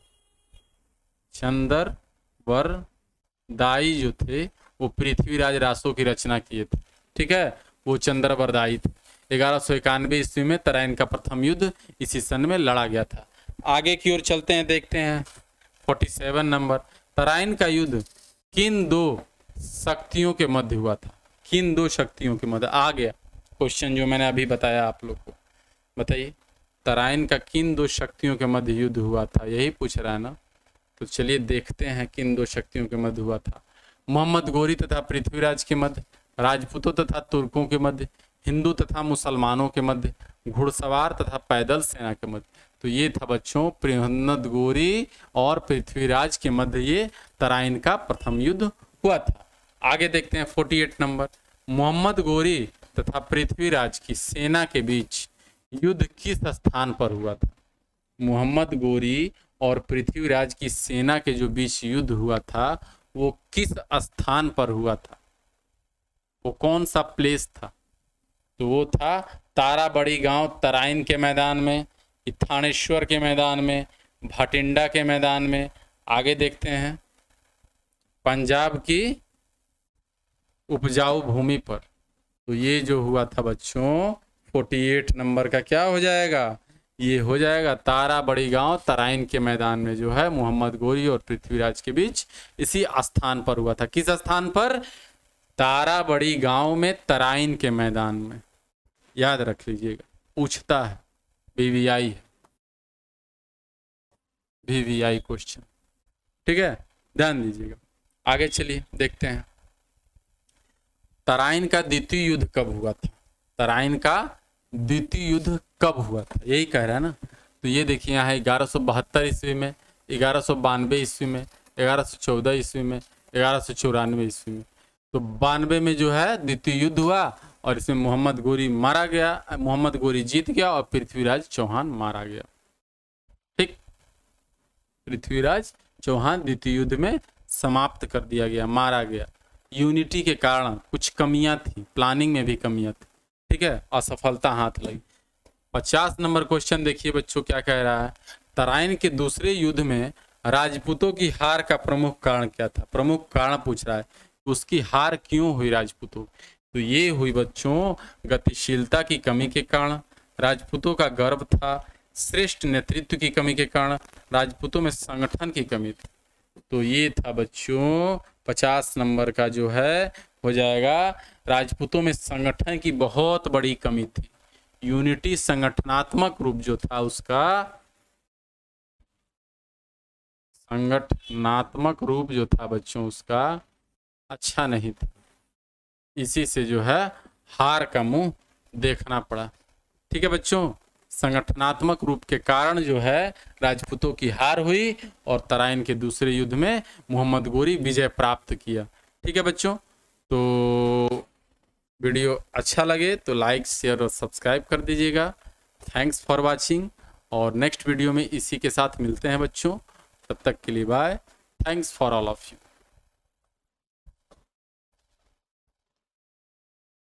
चंद्रवरदाई जो थे वो पृथ्वीराज रासो की रचना किए थे। ठीक है, वो चंद्रवरदाई थे। 1191 ईस्वी में तराइन का प्रथम युद्ध इसी सन में लड़ा गया था। आगे की ओर चलते हैं, देखते हैं 47 नंबर। तराइन का युद्ध किन दो शक्तियों के मध्य हुआ था? किन दो शक्तियों के मध्य? आ गया क्वेश्चन जो मैंने अभी बताया आप लोग को। बताइए, तराइन का किन दो शक्तियों के मध्य युद्ध हुआ था, यही पूछ रहा है ना। तो चलिए देखते हैं किन दो शक्तियों के मध्य हुआ था। मोहम्मद गौरी तथा पृथ्वीराज के मध्य, राजपूतों तथा तुर्कों के मध्य, हिंदू तथा मुसलमानों के मध्य, घुड़सवार तथा पैदल सेना के मध्य। तो ये था बच्चों मोहम्मद गौरी और पृथ्वीराज के मध्य ये तराइन का प्रथम युद्ध हुआ था। आगे देखते हैं 48 नंबर। मोहम्मद गौरी तथा पृथ्वीराज की सेना के बीच युद्ध किस स्थान पर हुआ था? मोहम्मद गौरी और पृथ्वीराज की सेना के जो बीच युद्ध हुआ था वो किस स्थान पर हुआ था? वो कौन सा प्लेस था? तो वो था ताराबड़ी गांव तराइन के मैदान में, थानेश्वर के मैदान में, भटिंडा के मैदान में। आगे देखते हैं पंजाब की उपजाऊ भूमि पर। तो ये जो हुआ था बच्चों 48 नंबर का क्या हो जाएगा? ये हो जाएगा ताराबड़ी गांव तराइन के मैदान में जो है मोहम्मद गौरी और पृथ्वीराज के बीच इसी स्थान पर हुआ था। किस स्थान पर? ताराबड़ी गांव में तराइन के मैदान में। याद रख लीजिएगा, पूछता है, बीवीआई है, बीवीआई क्वेश्चन। ठीक है, ध्यान दीजिएगा। आगे चलिए देखते हैं तराइन का द्वितीय युद्ध कब हुआ था? तराइन का द्वितीय युद्ध कब हुआ था, यही कह रहा है ना। तो ये देखिए यहाँ 1172 ईस्वी में, 1192 ईस्वी में, 1114 ईस्वी में, 1194 ईस्वी में। तो 92 में जो है द्वितीय युद्ध हुआ और इसमें मोहम्मद गौरी मारा गया, मोहम्मद गौरी जीत गया और पृथ्वीराज चौहान मारा गया। ठीक, पृथ्वीराज चौहान द्वितीय युद्ध में समाप्त कर दिया गया, मारा गया। यूनिटी के कारण कुछ कमियां थी, प्लानिंग में भी कमियां थी। ठीक है, असफलता हाथ लगी। 50 नंबर क्वेश्चन देखिए बच्चों क्या कह रहा है। तराइन के दूसरे युद्ध में राजपूतों की हार का प्रमुख कारण क्या था? प्रमुख कारण पूछ रहा है, उसकी हार क्यों हुई राजपूतों? तो ये हुई बच्चों गतिशीलता की कमी के कारण, राजपूतों का गर्व था, श्रेष्ठ नेतृत्व की कमी के कारण, राजपूतों में संगठन की कमी थी। तो ये था बच्चों 50 नंबर का जो है हो जाएगा, राजपूतों में संगठन की बहुत बड़ी कमी थी। यूनिटी संगठनात्मक रूप जो था उसका, संगठनात्मक रूप जो था बच्चों उसका अच्छा नहीं था। इसी से जो है हार का मुंह देखना पड़ा। ठीक है बच्चों, संगठनात्मक रूप के कारण जो है राजपूतों की हार हुई और तराइन के दूसरे युद्ध में मोहम्मद गौरी विजय प्राप्त किया। ठीक है बच्चों, तो वीडियो अच्छा लगे तो लाइक शेयर और सब्सक्राइब कर दीजिएगा। थैंक्स फॉर वाचिंग, और नेक्स्ट वीडियो में इसी के साथ मिलते हैं बच्चों। तब तक के लिए bye. Thanks for all of you.